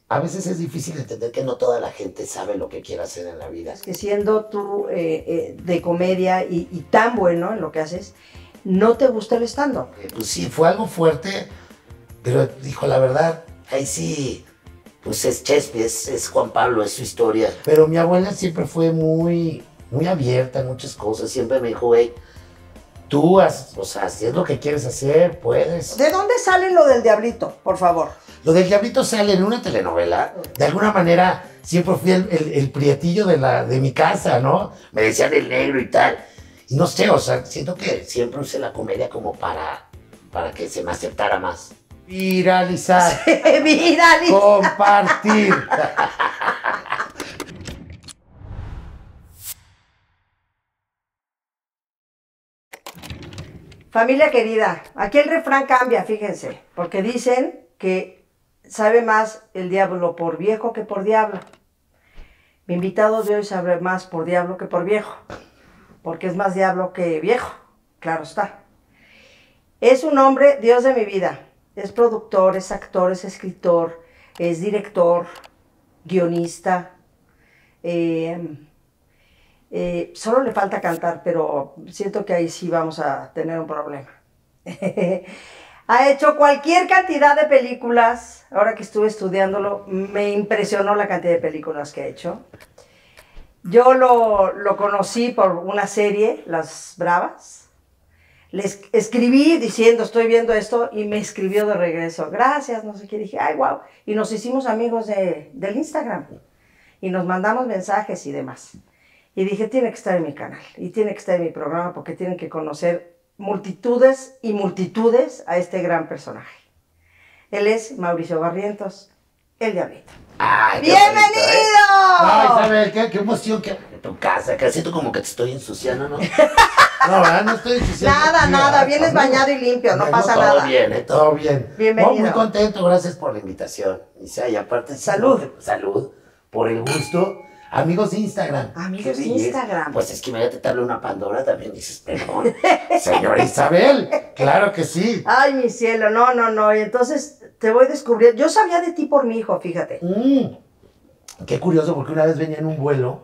a veces es difícil entender que no toda la gente sabe lo que quiere hacer en la vida. Es que siendo tú de comedia y tan bueno en lo que haces, no te gusta el stand-up. Pues sí, fue algo fuerte, pero dijo la verdad, ahí sí, pues es Chespi, es Juan Pablo, es su historia. Pero mi abuela siempre fue muy abierta en muchas cosas, siempre me dijo, güey, tú, o sea, si es lo que quieres hacer, puedes. ¿De dónde sale lo del diablito, por favor? Lo del diablito sale en una telenovela. De alguna manera siempre fui el prietillo de mi casa, ¿no? Me decían el negro y tal. Y no sé, o sea, siento que siempre usé la comedia como para que se me aceptara más. Viralizar. Viralizar. Compartir. Familia querida, aquí el refrán cambia, fíjense, porque dicen que sabe más el diablo por viejo que por diablo. Mi invitado de hoy sabe más por diablo que por viejo, porque es más diablo que viejo, claro está. Es un hombre, Dios de mi vida, es productor, es actor, es escritor, es director, guionista, solo le falta cantar, pero siento que ahí sí vamos a tener un problema. Ha hecho cualquier cantidad de películas. Ahora que estuve estudiándolo, me impresionó la cantidad de películas que ha hecho. Yo lo conocí por una serie, Las Bravas. Le escribí diciendo, estoy viendo esto, y me escribió de regreso. Gracias, no sé qué. Dije, ay, wow. Y nos hicimos amigos del Instagram. Y nos mandamos mensajes y demás. Y dije, tiene que estar en mi canal y tiene que estar en mi programa porque tienen que conocer multitudes y multitudes a este gran personaje. Él es Mauricio Barrientos, el Diablito. ¡Ay, ¡bienvenido! Bonito, Ay, Isabel, qué emoción que tu casa, que siento como que te estoy ensuciando, ¿no? No, ¿verdad? No estoy ensuciando. Nada, vienes bañado y limpio, no pasa nada. Todo bien, todo bien. Bienvenido. Muy contento, gracias por la invitación. Y aparte, salud. Salud, por el gusto. Amigos de Instagram. Amigos de Instagram. Pues es que imagínate darle una Pandora, también dices, perdón, señora Isabel, claro que sí. Ay, mi cielo, no, y entonces te voy descubriendo. Yo sabía de ti por mi hijo, fíjate. Qué curioso, porque una vez venía en un vuelo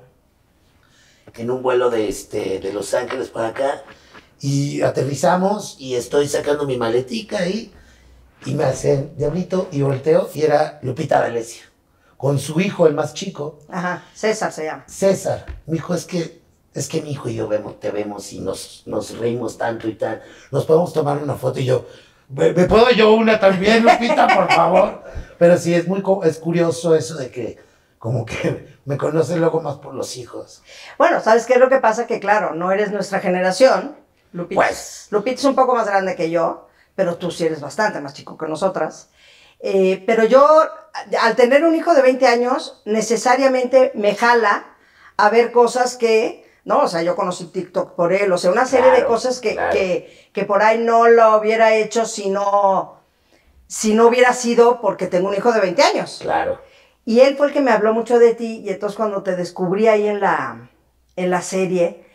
de Los Ángeles para acá, y aterrizamos, y estoy sacando mi maletica ahí, y me hacen Diablito, y volteo, y era Lupita D'Alessio, con su hijo, el más chico. Ajá, César se llama. César, mi hijo, es que mi hijo y yo te vemos y nos reímos tanto y tal. Nos podemos tomar una foto y yo, ¿me puedo yo una también, Lupita, por favor? Pero sí, es curioso eso de que como que me conocen luego más por los hijos. Bueno, ¿sabes qué es lo que pasa? Que claro, no eres nuestra generación, Lupita. Pues. Lupita es un poco más grande que yo, pero tú sí eres bastante más chico que nosotras. Pero yo, al tener un hijo de 20 años, necesariamente me jala a ver cosas que, ¿no? O sea, yo conocí TikTok por él, o sea, una serie de cosas que por ahí no lo hubiera hecho si no hubiera sido porque tengo un hijo de 20 años. Claro. Y él fue el que me habló mucho de ti, y entonces cuando te descubrí ahí en la serie,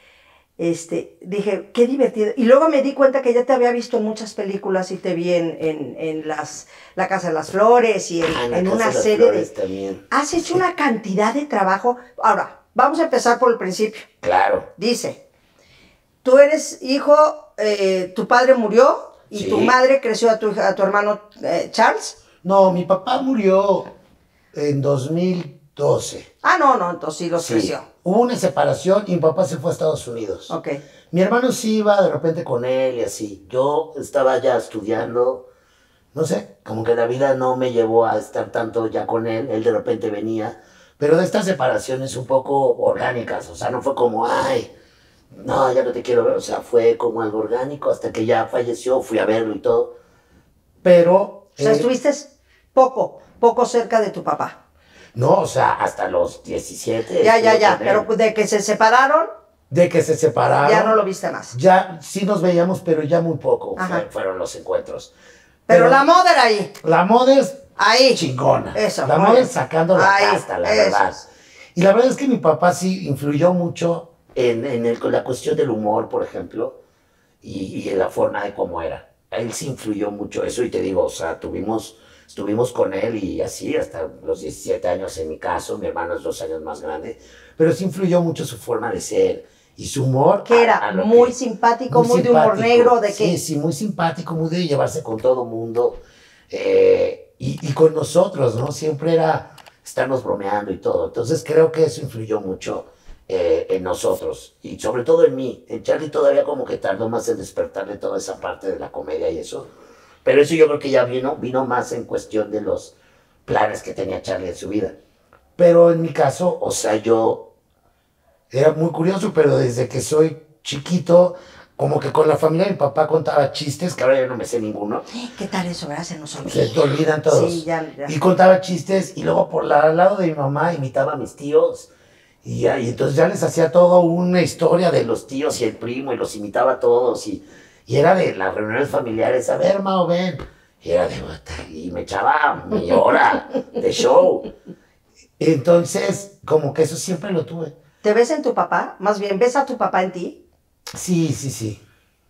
dije, qué divertido. Y luego me di cuenta que ya te había visto en muchas películas y te vi en La Casa de las Flores y en una serie de... También. Has hecho una cantidad de trabajo. Ahora, vamos a empezar por el principio. Claro. Dice, tú eres hijo, tu padre murió y Sí. tu madre creció a tu hermano Charles. No, mi papá murió en 2012. Ah, no, entonces sí los creció. Hubo una separación y mi papá se fue a Estados Unidos. Ok. Mi hermano sí iba de repente con él y así. Yo estaba ya estudiando, no sé, como que la vida no me llevó a estar tanto ya con él. Él de repente venía. Pero de estas separaciones un poco orgánicas, o sea, no fue como, ay, no, ya no te quiero ver. O sea, fue como algo orgánico hasta que ya falleció, fui a verlo y todo. Pero... O sea, estuviste poco cerca de tu papá. No, o sea, hasta los 17. Ya, pero de que se separaron, De que se separaron. ya no lo viste más. Ya sí nos veíamos, pero ya muy poco fueron los encuentros. Pero la moda era ahí. La moda es ahí. chingona. Eso. La moda es sacando la casta, la verdad. Es. Y la verdad es que mi papá sí influyó mucho en la cuestión del humor, por ejemplo, y en la forma de cómo era. Él sí influyó mucho eso, y te digo, o sea, tuvimos estuvimos con él y así hasta los 17 años en mi caso, mi hermano es 2 años más grande, pero sí influyó mucho su forma de ser y su humor. Que era muy simpático, muy de humor negro, ¿de qué? Sí, sí, muy simpático, muy de llevarse con todo mundo y con nosotros, ¿no? Siempre era estarnos bromeando y todo. Entonces creo que eso influyó mucho en nosotros y sobre todo en mí. En Charlie todavía como que tardó más en despertarle toda esa parte de la comedia y eso. Pero eso yo creo que ya vino más en cuestión de los planes que tenía Charlie en su vida. Pero en mi caso, o sea, yo era muy curioso, pero desde que soy chiquito, como que con la familia de mi papá contaba chistes, que ahora ya no me sé ninguno. ¿Qué tal eso, verdad? Se nos Se olvida. te olvidan todos. Sí, ya. Y contaba chistes y luego al lado de mi mamá imitaba a mis tíos. Y entonces ya les hacía toda una historia de los tíos y el primo y los imitaba a todos. Y era de las reuniones familiares, a ver, Mao, ven. Y era de, y me echaba mi hora de show. Entonces, como que eso siempre lo tuve. ¿Te ves en tu papá? Más bien, ¿ves a tu papá en ti? Sí, sí, sí.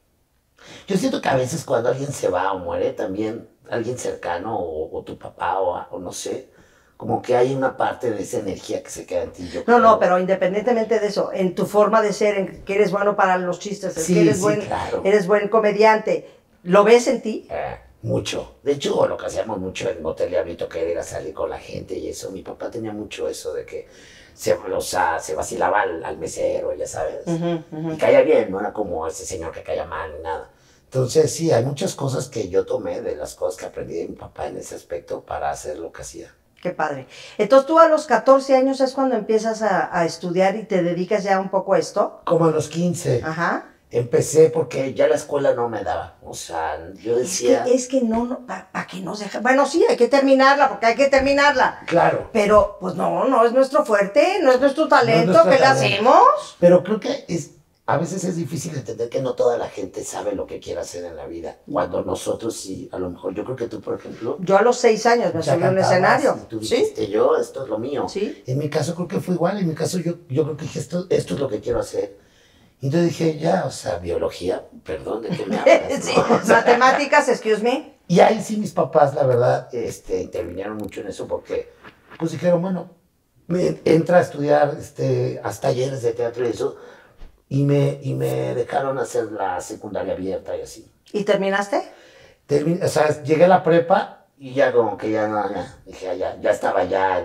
Yo siento que a veces cuando alguien se va o muere, también alguien cercano o tu papá o no sé, como que hay una parte de esa energía que se queda en ti. No, pero independientemente de eso, en tu forma de ser, en que eres bueno para los chistes, en que eres, claro. Eres buen comediante, ¿lo ves en ti? Mucho. De hecho, lo que hacíamos mucho en Motel Diablito, que era salir con la gente y eso. Mi papá tenía mucho eso de que se vacilaba al mesero, ya sabes. Y caía bien, no era como ese señor que caía mal ni nada. Entonces, sí, hay muchas cosas que yo tomé de las cosas que aprendí de mi papá en ese aspecto para hacer lo que hacía. Qué padre. Entonces, tú a los 14 años es cuando empiezas a estudiar y te dedicas ya un poco a esto. Como a los 15. Ajá. Empecé porque ya la escuela no me daba. O sea, yo decía... Es que no, ¿para qué nos deja? Bueno, sí, hay que terminarla, porque hay que terminarla. Claro. Pero, pues no es nuestro fuerte, no es nuestro talento, ¿qué le hacemos? Pero creo que a veces es difícil entender que no toda la gente sabe lo que quiere hacer en la vida. Cuando nosotros sí, a lo mejor, yo creo que tú, por ejemplo... Yo a los 6 años me subí a un escenario. Y tú dijiste, ¿sí? Yo, esto es lo mío. Sí. En mi caso creo que fue igual. En mi caso yo creo que dije, esto es lo que quiero hacer. Y entonces dije, ya, o sea, biología, perdón, ¿de qué me hablas? Sí, ¿no? O sea, matemáticas, excuse me. Y ahí sí mis papás, la verdad, intervinieron mucho en eso porque, pues dijeron, bueno, entra a estudiar hasta talleres de teatro y eso, y me dejaron hacer la secundaria abierta y así. ¿Y terminaste? O sea, llegué a la prepa y ya como que ya no, dije, ya estaba ya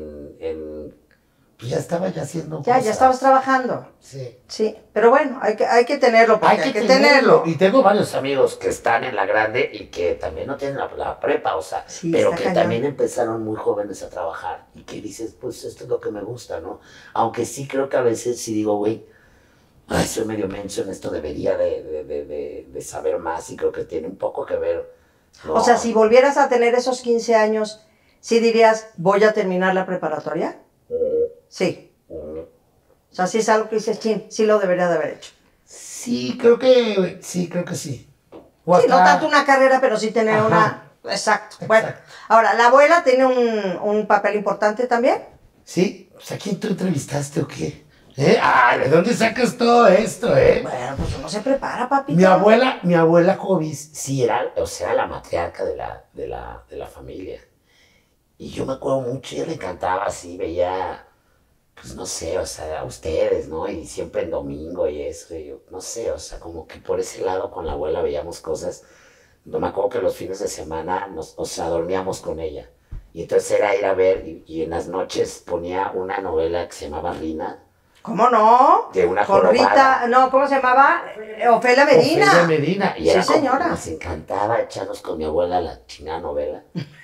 pues ya estaba ya haciendo cosas. Ya estabas trabajando. Sí. Sí, pero bueno, hay que tenerlo, porque hay que tenerlo. Y tengo varios amigos que están en la grande y que también no tienen la prepa, o sea, sí, pero que también empezaron muy jóvenes a trabajar y que dices, pues esto es lo que me gusta, ¿no? Aunque sí creo que a veces sí digo, güey, soy medio menso en esto, debería de saber más y creo que tiene un poco que ver. ¿No? O sea, si volvieras a tener esos 15 años, ¿sí dirías, voy a terminar la preparatoria? Sí. O sea, sí es algo que dices, chin, sí lo debería de haber hecho. Sí, creo que sí. Sí, no tanto una carrera, pero sí tener una... Exacto. Bueno, ahora, ¿la abuela tiene un papel importante también? Sí. Pues, ¿a quién tú entrevistaste o qué? ¿De dónde sacas todo esto, Bueno, pues uno se prepara, papito. Mi abuela Jovis, sí era, o sea, la matriarca de la familia. Y yo me acuerdo mucho, ella le encantaba así, veía... Pues no sé, o sea, a ustedes, ¿no? Y siempre en domingo y eso, y yo, no sé, o sea, como que por ese lado con la abuela veíamos cosas. No me acuerdo que los fines de semana, dormíamos con ella. Y entonces era ir a ver, y en las noches ponía una novela que se llamaba Rina. ¿Cómo no? De una con jorobada. Rita, no, ¿cómo se llamaba? Ofelia Medina. Ofelia Medina. Y era sí, señora. Nos encantaba echarnos con mi abuela la chingada novela.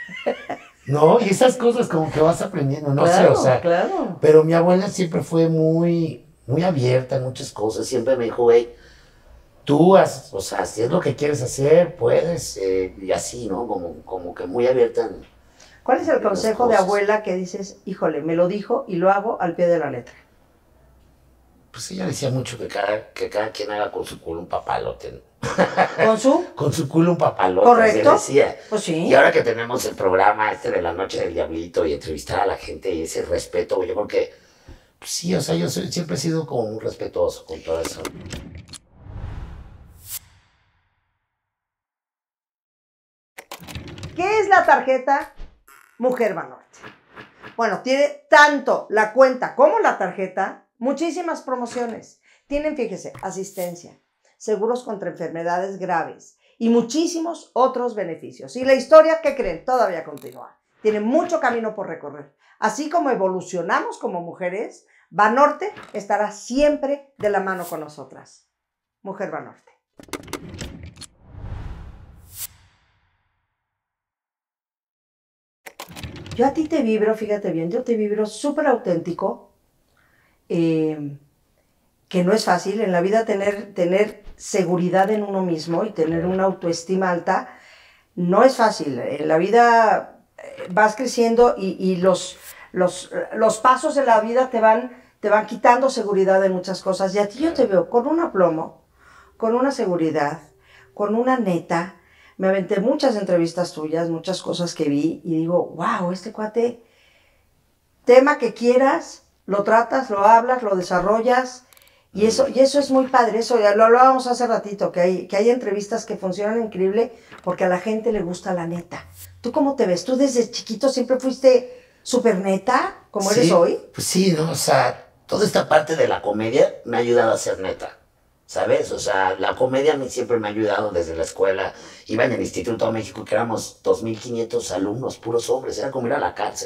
No, y esas cosas como que vas aprendiendo, no sé, o sea. Claro. Pero mi abuela siempre fue muy abierta en muchas cosas. Siempre me dijo, güey, tú, o sea, si es lo que quieres hacer, puedes, y así, ¿no? Como que muy abierta. ¿Cuál es el consejo de abuela que dices, híjole, me lo dijo y lo hago al pie de la letra? Pues ella decía mucho que cada quien haga con su culo un papalote, ¿no? ¿Con su? Con su culo un papalote. Correcto. Decía. Pues sí. Y ahora que tenemos el programa de la Noche del Diablito y entrevistar a la gente y ese respeto, yo creo que, pues sí, o sea, yo siempre he sido como muy respetuoso con todo eso. ¿Qué es la tarjeta Mujer Banorte. Bueno, tiene tanto la cuenta como la tarjeta, muchísimas promociones. Tienen, fíjese, asistencia, seguros contra enfermedades graves y muchísimos otros beneficios. Y la historia, ¿qué creen? Todavía continúa. Tiene mucho camino por recorrer. Así como evolucionamos como mujeres, Banorte estará siempre de la mano con nosotras. Mujer Banorte. Yo a ti te vibro, fíjate bien, yo te vibro súper auténtico, que no es fácil en la vida tener seguridad en uno mismo y tener una autoestima alta, no es fácil. En la vida vas creciendo y los pasos de la vida te van quitando seguridad de muchas cosas. Y a ti yo te veo con un aplomo, con una seguridad, con una neta. Me aventé muchas entrevistas tuyas, muchas cosas que vi y digo, wow, este cuate, tema que quieras, lo tratas, lo hablas, lo desarrollas y eso es muy padre. Eso ya lo hablábamos hace ratito, que hay entrevistas que funcionan increíble porque a la gente le gusta la neta. ¿Tú cómo te ves? ¿Tú desde chiquito siempre fuiste súper neta, como eres hoy? Pues sí, ¿no? O sea, toda esta parte de la comedia me ha ayudado a ser neta. ¿Sabes? O sea, la comedia a mí siempre me ha ayudado desde la escuela. Iba en el Instituto de México, que éramos 2,500 alumnos, puros hombres. Era como ir a la cárcel.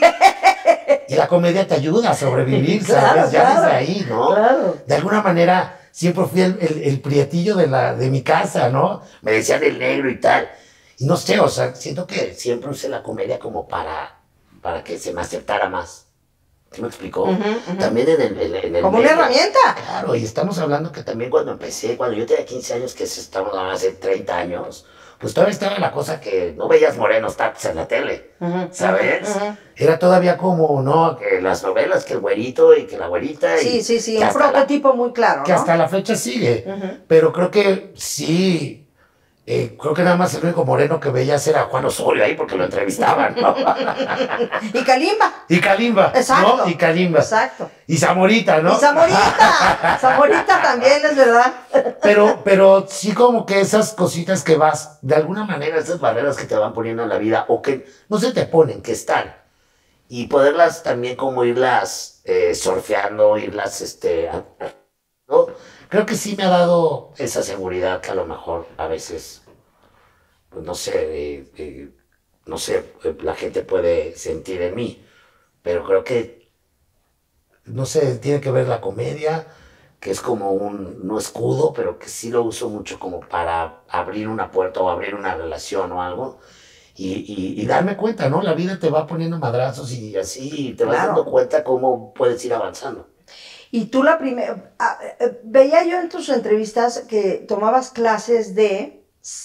Y la comedia te ayuda a sobrevivir, ¿sabes? Claro, Ya claro, desde ahí, ¿no? Claro. De alguna manera, siempre fui el prietillo de mi casa, ¿no? Me decían el negro y tal. Y no sé, o sea, siento que siempre usé la comedia como para que se me aceptara más. ¿Sí me explicó? También en el como una herramienta. Claro, y estamos hablando que también cuando yo tenía 15 años, que estamos hablando hace 30 años, pues todavía estaba la cosa que no veías morenos tatos en la tele, ¿sabes? Era todavía como, ¿no? Que las novelas, que el güerito y que la güerita. Sí, un prototipo muy claro, que ¿no? hasta la fecha sigue, pero creo que sí. Creo que nada más el único moreno que veías era Juan Osorio ahí porque lo entrevistaban, ¿no? Y Kalimba. Y Kalimba, exacto, ¿no? Y Kalimba. Exacto. Y Zamorita, ¿no? Y Zamorita. Zamorita también, es verdad. Pero sí como que esas cositas que vas, de alguna manera, esas barreras que te van poniendo en la vida, o que no se te ponen, que están. Y poderlas también como irlas surfeando, irlas, ¿no? Creo que sí me ha dado esa seguridad que a lo mejor a veces, pues no sé, la gente puede sentir en mí. Pero creo que, no sé, tiene que ver la comedia, que es como no escudo, pero que sí lo uso mucho como para abrir una puerta o abrir una relación o algo. Y darme cuenta, ¿no? La vida te va poniendo madrazos y así te vas dando cuenta cómo puedes ir avanzando. Y tú veía yo en tus entrevistas que tomabas clases de...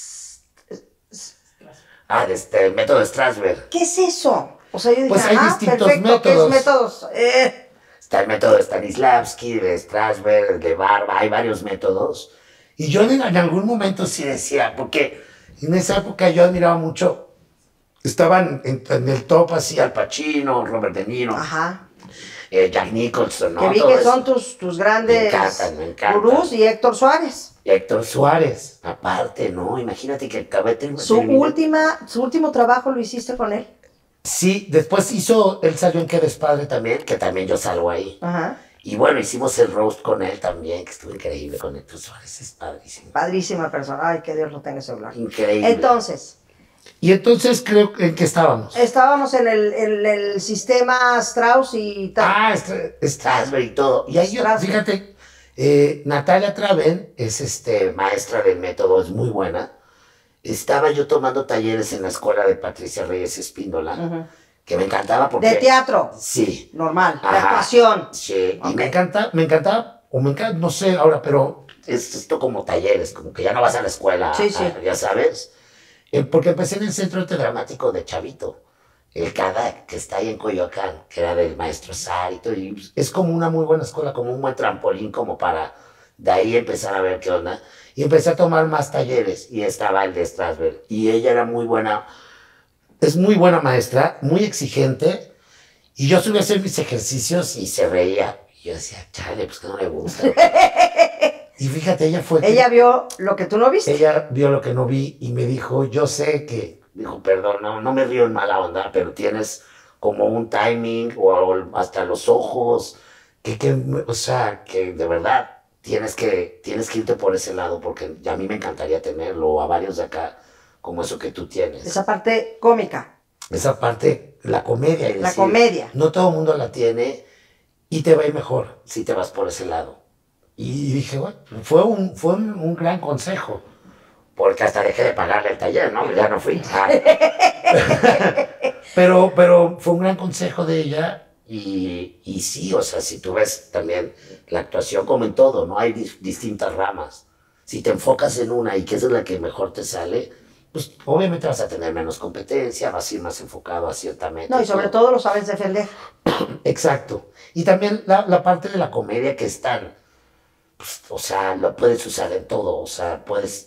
El método Strasberg. ¿Qué es eso? O sea, yo dije, pues hay distintos perfecto, métodos. ¿qué es métodos? Está el método de Stanislavski, de Strasberg, de Barba, hay varios métodos. Y yo en algún momento sí decía, porque en esa época yo admiraba mucho, estaban en el top así Al Pacino, Robert De Niro. Ajá. Jack Nicholson, ¿no? Que vi todo que eso. son tus grandes me encantan. gurús y Héctor Suárez. Héctor Suárez, aparte, ¿no? Imagínate que acabé de Su último trabajo lo hiciste con él. Sí, después él salió en Qué Despadre también, que también yo salgo ahí. Ajá. Y bueno, hicimos el roast con él también, que estuvo increíble con Héctor Suárez, es padrísimo. Padrísima persona, ay, que Dios lo tenga ese lugar. Increíble. Entonces, creo en que estábamos. Estábamos en el sistema Strauss y tal. Strasberg y todo. Y ahí fíjate, Natalia Traven es maestra del método, es muy buena. Estaba yo tomando talleres en la escuela de Patricia Reyes Espíndola, que me encantaba porque... ¿De teatro? Sí. Normal, de actuación. Sí, okay. Y me encantaba, no sé ahora, pero esto como talleres, como que ya no vas a la escuela, ya sabes. Porque empecé en el Centro Arte Dramático de Chavito, el CADAC, que está ahí en Coyoacán, que era del maestro Sar y todo. Y es como una muy buena escuela, como un buen trampolín, como para de ahí empezar a ver qué onda. Y empecé a tomar más talleres, y estaba el de Strasberg. Y ella era muy buena, es muy buena maestra, muy exigente. Y yo subí a hacer mis ejercicios y se reía. Y yo decía, chale, pues que no le gusta. Y fíjate, ella vio lo que tú no viste. Ella vio lo que no vi y me dijo, yo sé que Dijo, perdón, no me río en mala onda, pero tienes como un timing o hasta los ojos, o sea, que de verdad tienes que irte por ese lado, porque a mí me encantaría tenerlo, o a varios de acá, como eso que tú tienes. Esa parte cómica. Esa parte, la comedia. Es la decir, comedia. No todo el mundo la tiene y te va a ir mejor si te vas por ese lado. Y dije, bueno, fue un gran consejo. Porque hasta dejé de pagarle el taller, ¿no? Ya no fui. Pero fue un gran consejo de ella y sí, o sea, si tú ves también la actuación como en todo, ¿no? Hay distintas ramas. Si te enfocas en una y que esa es la que mejor te sale, pues obviamente vas a tener menos competencia, vas a ir más enfocado a cierta meta. No, y sobre todo lo sabes defender. Exacto. Y también la parte de la comedia que es tan, pues, o sea, lo puedes usar en todo, o sea, puedes,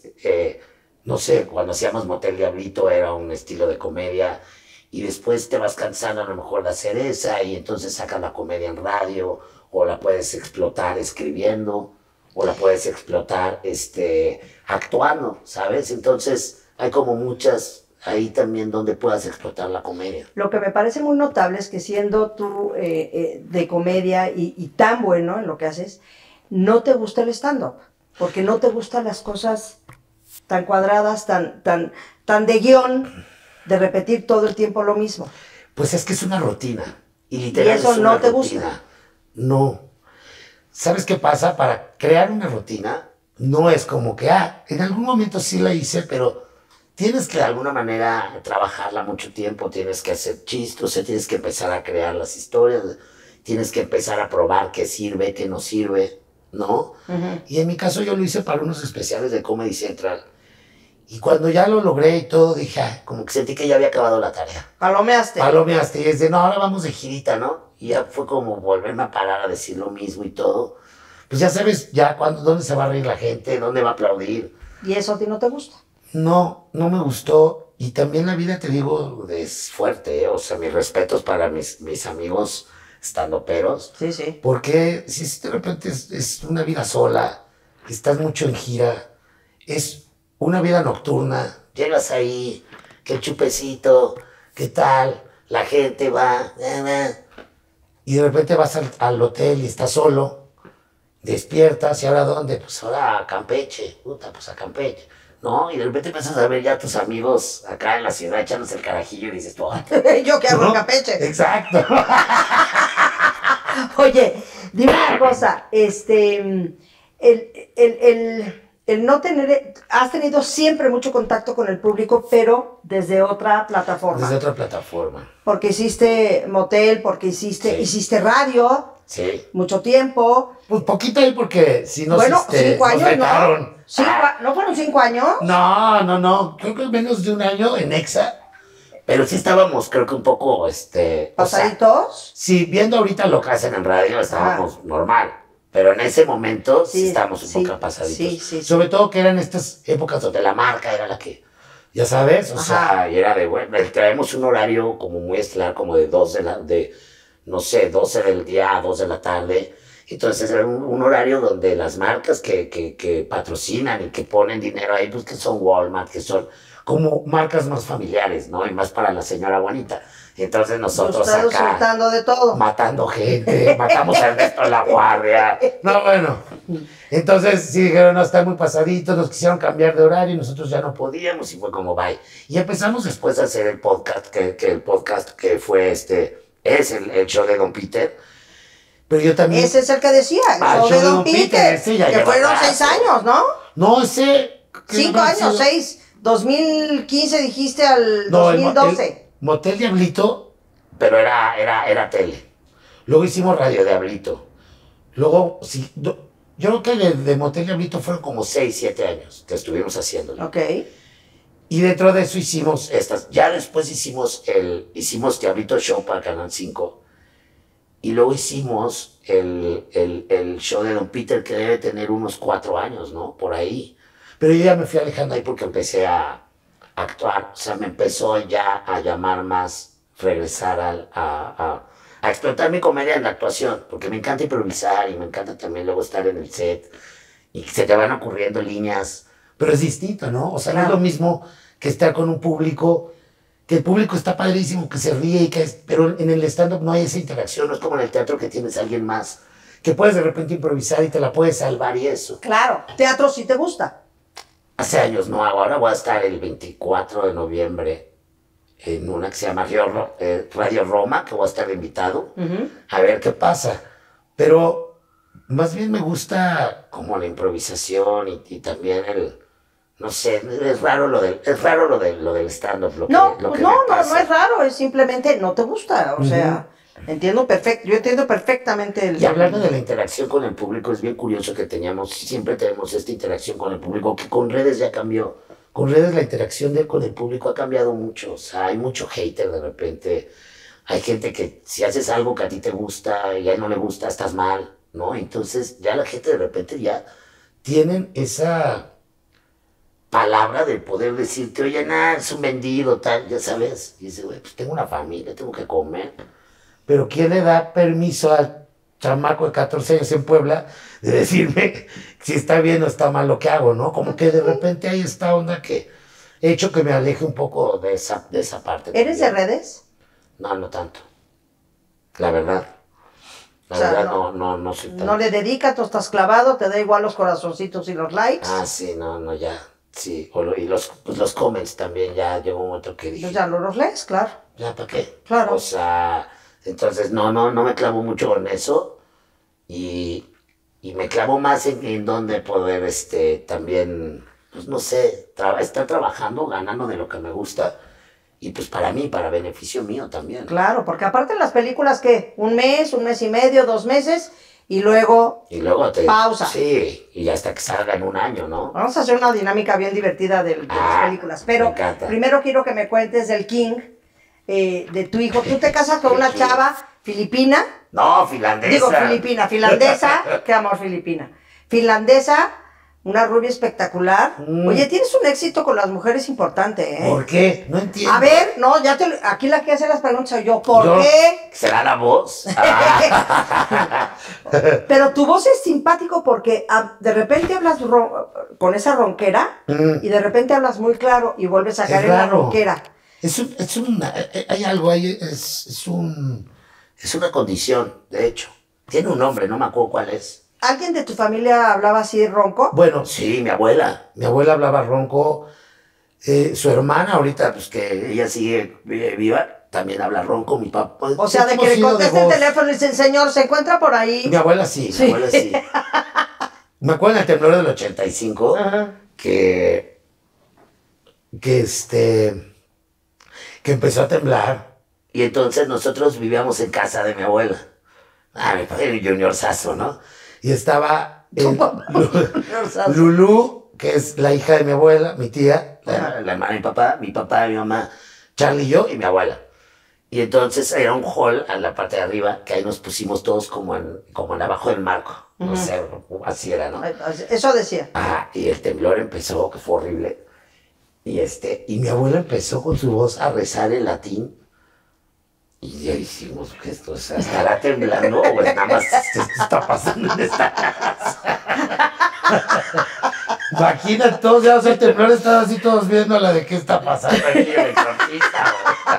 no sé, cuando hacíamos Motel Diablito era un estilo de comedia y después te vas cansando a lo mejor de hacer esa y entonces sacas la comedia en radio o la puedes explotar escribiendo o la puedes explotar actuando, ¿sabes? Entonces hay como muchas ahí también donde puedas explotar la comedia. Lo que me parece muy notable es que siendo tú de comedia y tan bueno en lo que haces, no te gusta el stand-up, porque no te gustan las cosas tan cuadradas, tan de guión, de repetir todo el tiempo lo mismo. Pues es que es una rutina. Y literal ¿Y eso es una no te rutina. gusta? No. ¿Sabes qué pasa? Para crear una rutina, no es como que, en algún momento sí la hice, pero tienes que de alguna manera trabajarla mucho tiempo, tienes que hacer chistes, o sea, tienes que empezar a crear las historias, tienes que empezar a probar qué sirve, qué no sirve, ¿no? Uh-huh. Y en mi caso yo lo hice para unos especiales de Comedy Central. Y cuando ya lo logré y todo, dije, como que sentí que ya había acabado la tarea. Palomeaste. Palomeaste. Y es de, no, ahora vamos de girita, ¿no? Y ya fue como volverme a parar a decir lo mismo y todo. Pues ya sabes, ya dónde se va a reír la gente, dónde va a aplaudir. ¿Y eso a ti no te gusta? No me gustó. Y también la vida, te digo, es fuerte, ¿eh? O sea, mis respetos para mis amigos estandoperos. Sí, sí. Porque si de repente es una vida sola, estás mucho en gira, es una vida nocturna, llegas ahí, que el chupecito, qué tal, la gente va, y de repente vas al hotel y estás solo, despiertas, ¿y ahora dónde? Pues ahora a Campeche, puta, pues a Campeche, ¿no? Y de repente empiezas a ver ya a tus amigos acá en la ciudad echándose el carajillo y dices, tú, ¿yo qué hago ¿no? en Campeche? Exacto. Oye, dime una cosa, el no tener, has tenido siempre mucho contacto con el público, pero desde otra plataforma. Desde otra plataforma. Porque hiciste motel, porque hiciste radio, sí, mucho tiempo. Pues poquito ahí porque si nos, bueno, 5 años, nos vetaron. ¿No fueron 5 años? No, creo que menos de un año en Exa. Pero sí estábamos, creo que un poco, ¿pasaditos? O sea, sí, viendo ahorita lo que hacen en radio, estábamos normal. Pero en ese momento sí estábamos un poco pasaditos. Sí. Sobre todo que eran estas épocas donde la marca era la que, ya sabes, o sea, y era de, bueno, traemos un horario como muy estelar, como de 12 del día a 2 de la tarde. Entonces era un horario donde las marcas que patrocinan y que ponen dinero ahí, pues que son Walmart, que son como marcas más familiares, ¿no? Y más para la señora bonita. Entonces nosotros acá disfrutando de todo, matando gente, matamos a Ernesto La Guardia. No, bueno. Entonces sí dijeron, no, está muy pasadito, nos quisieron cambiar de horario y nosotros ya no podíamos y fue como bye. Y empezamos después a hacer el podcast, que el podcast que fue es el show de Don Peter. Pero yo también... Ese es el que decía, el show de Don Peter, que fueron 6 años, ¿no? No, ese... 5 años, 6, 2015 dijiste al 2012. Motel Diablito, pero era tele. Luego hicimos Radio Diablito. Luego, sí, yo creo que de Motel Diablito fueron como 6, 7 años que estuvimos haciéndolo. Ok. Y dentro de eso hicimos estas. Ya después hicimos Diablito Show para Canal 5. Y luego hicimos el show de Don Peter, que debe tener unos 4 años, ¿no? Por ahí. Pero yo ya me fui alejando ahí porque empecé a actuar. O sea, me empezó ya a llamar más regresar a explotar mi comedia en la actuación. Porque me encanta improvisar y me encanta también luego estar en el set. Y se te van ocurriendo líneas. Pero es distinto, ¿no? O sea, no es lo mismo que estar con un público que el público está padrísimo, que se ríe, pero en el stand-up no hay esa interacción, no es como en el teatro que tienes a alguien más, que puedes de repente improvisar y te la puedes salvar y eso. Claro, teatro sí te gusta. Hace años no hago, ahora voy a estar el 24 de noviembre en una que se llama Radio Roma, que voy a estar invitado, a ver qué pasa. Pero más bien me gusta como la improvisación y también no sé, es raro lo del stand-up. No, lo que no, me no, pasa. no es raro, es simplemente no te gusta, o sea, yo entiendo perfectamente el... Y hablando de la interacción con el público, es bien curioso que siempre tenemos esta interacción con el público, que con redes ya cambió. Con redes la interacción con el público ha cambiado mucho, o sea, hay mucho hater de repente. Hay gente que si haces algo que a ti te gusta y a él no le gusta, estás mal, ¿no? Entonces ya la gente de repente ya tienen esa palabra de poder decirte, oye, nada, es un vendido, tal, ya sabes. Y dice, güey, pues tengo una familia, tengo que comer. Pero ¿quién le da permiso al chamaco de 14 años en Puebla de decirme si está bien o está mal lo que hago, ¿no? Como que de repente hay esta onda que he hecho que me aleje un poco de esa parte. ¿Eres de redes? No, no tanto. La verdad. La O sea, verdad no soy tanto. No le dedicas, tú estás clavado, te da igual los corazoncitos y los likes. Ah, sí, no, ya. Sí, y los comments también, ya llegó un momento que dije, Pues ya no los lees, claro. ¿ya para qué? Claro. O sea, entonces no me clavo mucho en eso y me clavo más en dónde poder, también, pues no sé, estar trabajando, ganando de lo que me gusta y pues para mí, para beneficio mío también. Claro, porque aparte en las películas, ¿qué? Un mes y medio, 2 meses, y luego pausa. Sí, y hasta que salga en un año, ¿no? Vamos a hacer una dinámica bien divertida de las películas. Pero primero quiero que me cuentes del King, de tu hijo. ¿Tú te casas con una chava filipina? No, finlandesa. Digo finlandesa. Qué amor, filipina. Finlandesa, una rubia espectacular. Oye, tienes un éxito con las mujeres importante, ¿eh? ¿Por qué? No entiendo. A ver, no, aquí la que hace las preguntas soy yo. ¿Por qué? ¿Será la voz? Pero tu voz es simpático porque de repente hablas con esa ronquera y de repente hablas muy claro y vuelves a caer en la ronquera. Hay algo ahí, es una condición, de hecho. Tiene un nombre, no me acuerdo cuál es. ¿Alguien de tu familia hablaba así ronco? Bueno, sí, mi abuela. Mi abuela hablaba ronco. Su hermana, ahorita, pues que ella sigue viva, también habla ronco. Mi papá. O sea, de que le conteste el teléfono y dice, señor, ¿se encuentra por ahí? Mi abuela sí. Me acuerdo en el temblor del 85, que empezó a temblar. Y entonces nosotros vivíamos en casa de mi abuela. Mi padre era Junior Sasso, ¿no? Y estaba Lulú, que es la hija de mi abuela, mi tía, la hermana de mi papá, mi mamá, Charlie y yo y mi abuela. Y entonces era un hall a la parte de arriba, que ahí nos pusimos todos como en abajo del marco. No sé, así era, ¿no? Eso decía. Y el temblor empezó, que fue horrible. Y mi abuela empezó con su voz a rezar en latín. Y ya hicimos esto, o sea, ¿estará temblando o nada más esto está pasando en esta casa? Imagínate, todos ya el temblor, estaban así todos viendo la de qué está pasando aquí en el exorcista.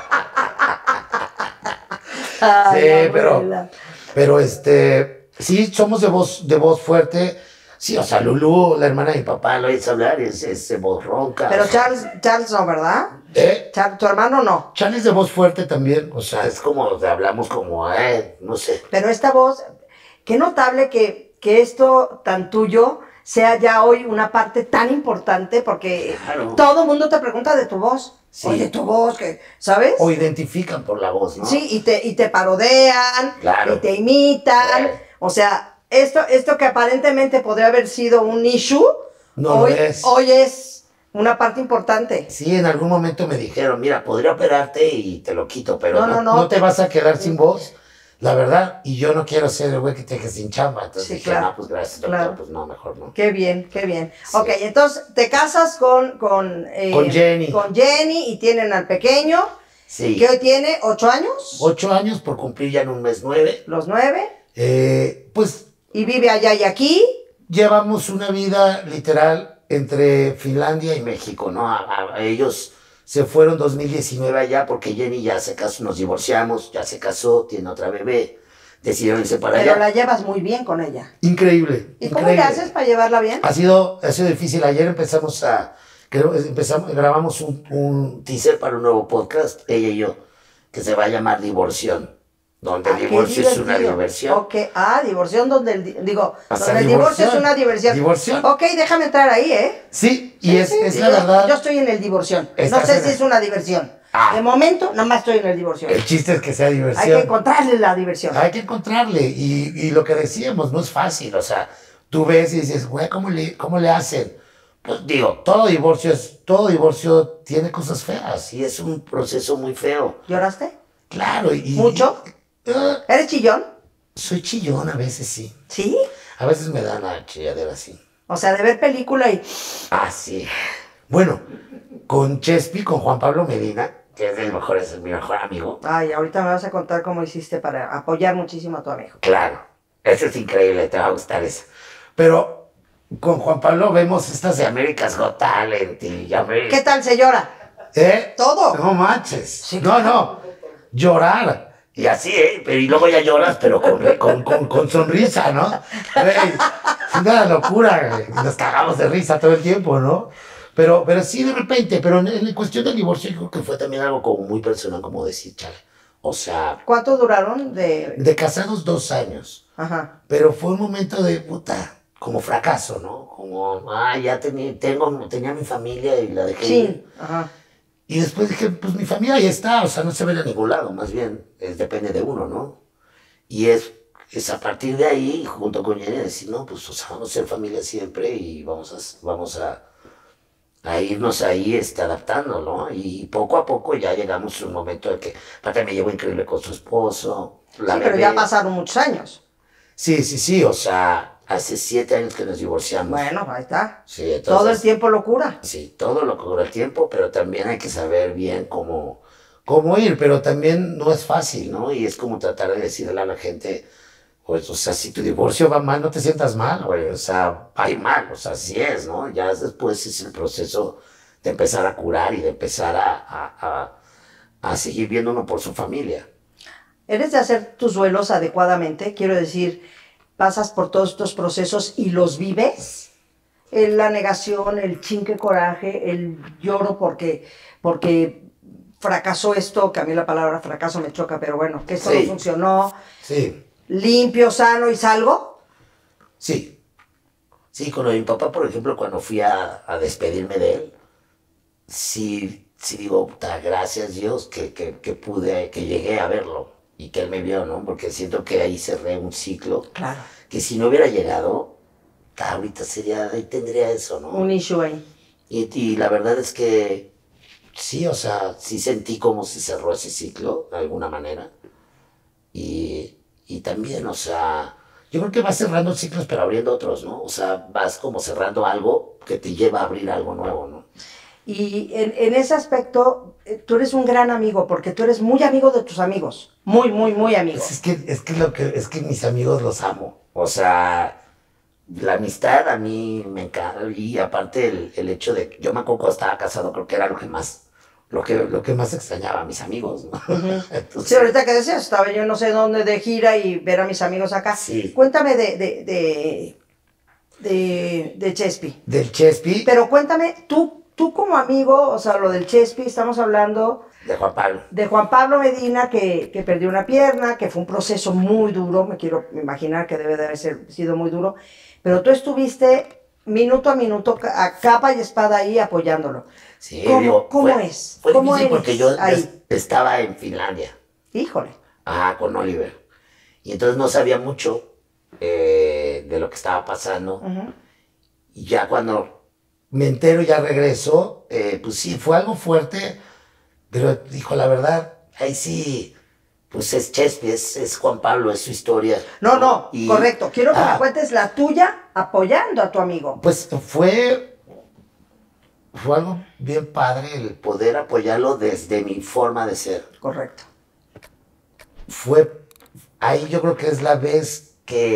Sí, pero sí, somos de voz fuerte. Sí, o sea, Lulú, la hermana de mi papá, lo oyes hablar, es voz ronca. Pero Charles no, ¿verdad? ¿Tu hermano no? Charles es de voz fuerte también, o sea, es como, hablamos como, no sé. Pero esta voz, qué notable que esto tan tuyo sea ya hoy una parte tan importante, porque todo el mundo te pregunta de tu voz. Sí. Oye, tu voz, ¿sabes? O identifican por la voz, ¿no? Sí, y te parodean, y te imitan, o sea... Esto que aparentemente podría haber sido un issue, hoy es una parte importante. Sí, en algún momento me dijeron, mira, podría operarte y te lo quito, pero no te vas a quedar sin voz, la verdad, y yo no quiero ser el güey que te deje sin chamba. Entonces dije, no, pues gracias, doctor, pues no, mejor no. Qué bien, qué bien. Sí. Ok, entonces te casas con Jenny. Con Jenny y tienen al pequeño, que hoy tiene 8 años. 8 años por cumplir ya en un mes 9. ¿Los 9? Pues... ¿Y vive allá y aquí? Llevamos una vida literal entre Finlandia y México, ¿no? Ellos se fueron 2019 allá porque Jenny ya se casó, nos divorciamos, ya se casó, tiene otra bebé, decidieron irse para Pero allá. la llevas muy bien con ella. Increíble. ¿Y cómo le haces para llevarla bien? Ha sido difícil. Ayer grabamos un teaser para un nuevo podcast, ella y yo, que se va a llamar Divorción, donde el divorcio es una diversión. Ok, divorción donde donde el divorcio divorción. es una diversión. Divorción. Ok, déjame entrar ahí, ¿eh? Sí, y Sí, es sí, la verdad. Yo estoy en el divorción. No Estás sé en si el- es una diversión. Ah. De momento, nada más estoy en el divorcio. El chiste es que sea diversión. Hay que encontrarle la diversión. Hay que encontrarle. Y lo que decíamos, no es fácil. O sea, tú ves y dices, güey, ¿cómo le hacen? Pues digo, todo divorcio tiene cosas feas y es un proceso muy feo. ¿Lloraste? Claro. ¿Mucho? ¿Eres chillón? Soy chillón a veces, sí. ¿Sí? A veces me da la chilladera, sí. O sea, de ver película y... Ah, sí. Bueno, con Chespi, con Juan Pablo Medina, que es mi mejor amigo. Ay, ahorita me vas a contar cómo hiciste para apoyar muchísimo a tu amigo. Claro, eso es increíble, te va a gustar eso. Pero con Juan Pablo vemos estas de America's Got Talent y ¿Qué tal se llora? Todo. No manches. Sí, No, claro. no. Llorar. Y así, pero y luego ya lloras, pero con sonrisa, ¿no? Güey, es una locura, güey. Nos cagamos de risa todo el tiempo, ¿no? Pero sí, de repente, pero en cuestión del divorcio, yo creo que fue también algo como muy personal, como decir, chale. O sea, ¿Cuánto duraron de...? de casados 2 años. Ajá. Pero fue un momento de puta, como fracaso, ¿no? Como, ya tenía mi familia y la dejé Sí. ir. Ajá. Y después dije, pues mi familia ahí está, o sea, no se ve a ningún lado, más bien, depende de uno, ¿no? Y es a partir de ahí, junto con Jenny, decir, no, pues, o sea, vamos a ser familia siempre y vamos a irnos ahí adaptando, ¿no? Y poco a poco ya llegamos a un momento en que, aparte me llevo increíble con su esposo, la Sí, pero bebé. ya pasaron muchos años. Sí, o sea, hace 7 años que nos divorciamos. Bueno, ahí está. Sí, entonces, Todo el tiempo locura. Sí, todo lo que dura el tiempo, pero también hay que saber bien cómo ir, pero también no es fácil, ¿no? Y es como tratar de decirle a la gente, pues, o sea, si tu divorcio va mal, no te sientas mal, güey, o sea, va a ir mal, o sea, así es, ¿no? Ya después es el proceso de empezar a curar y de empezar a seguir viendo uno por su familia. ¿Eres de hacer tus duelos adecuadamente? Quiero decir, pasas por todos estos procesos y los vives. La negación, el chinque coraje, el lloro porque fracasó esto, que a mí la palabra fracaso me choca, pero bueno, que esto Sí. no funcionó. Sí, Limpio, sano y salgo. sí. Sí, con lo de mi papá, por ejemplo, cuando fui a despedirme de él, sí digo, puta, gracias Dios que llegué a verlo y que él me vio, ¿no? Porque siento que ahí cerré un ciclo Claro. que si no hubiera llegado, ahorita ahí tendría eso, ¿no? Un issue ahí. Y la verdad es que sí, o sea, sí sentí como se cerró ese ciclo de alguna manera. Y también, o sea, yo creo que vas cerrando ciclos pero abriendo otros, ¿no? O sea, vas como cerrando algo que te lleva a abrir algo nuevo, ¿no? Y en ese aspecto, tú eres un gran amigo, porque tú eres muy amigo de tus amigos. Muy, muy, muy amigo. Es que mis amigos los amo. O sea, la amistad a mí me encanta. Y aparte el hecho de, yo me acuerdo cuando estaba casado, creo que era lo que más extrañaba a mis amigos, ¿no? Entonces, Sí, ahorita que decías, estaba yo no sé dónde de gira y ver a mis amigos acá. Sí. Cuéntame de Chespi. del Chespi, Pero cuéntame, tú como amigo, o sea, lo del Chespi, estamos hablando de Juan Pablo. de Juan Pablo Medina, que perdió una pierna, que fue un proceso muy duro, me quiero imaginar que debe de haber sido muy duro, pero tú estuviste minuto a minuto, a capa y espada ahí apoyándolo. Sí, ¿Cómo, digo, cómo es? Fue ¿Cómo difícil eres porque yo ahí? estaba en Finlandia. Híjole. Con Oliver. Y entonces no sabía mucho de lo que estaba pasando. Ujú. Y ya cuando me entero, ya regreso, pues sí, fue algo fuerte, pero dijo la verdad, ahí sí, pues es Chespi, es Juan Pablo, es su historia. No, Y- correcto. Quiero que me cuentes la tuya apoyando a tu amigo. Pues fue algo bien padre el poder apoyarlo desde mi forma de ser. Correcto. Ahí yo creo que es la vez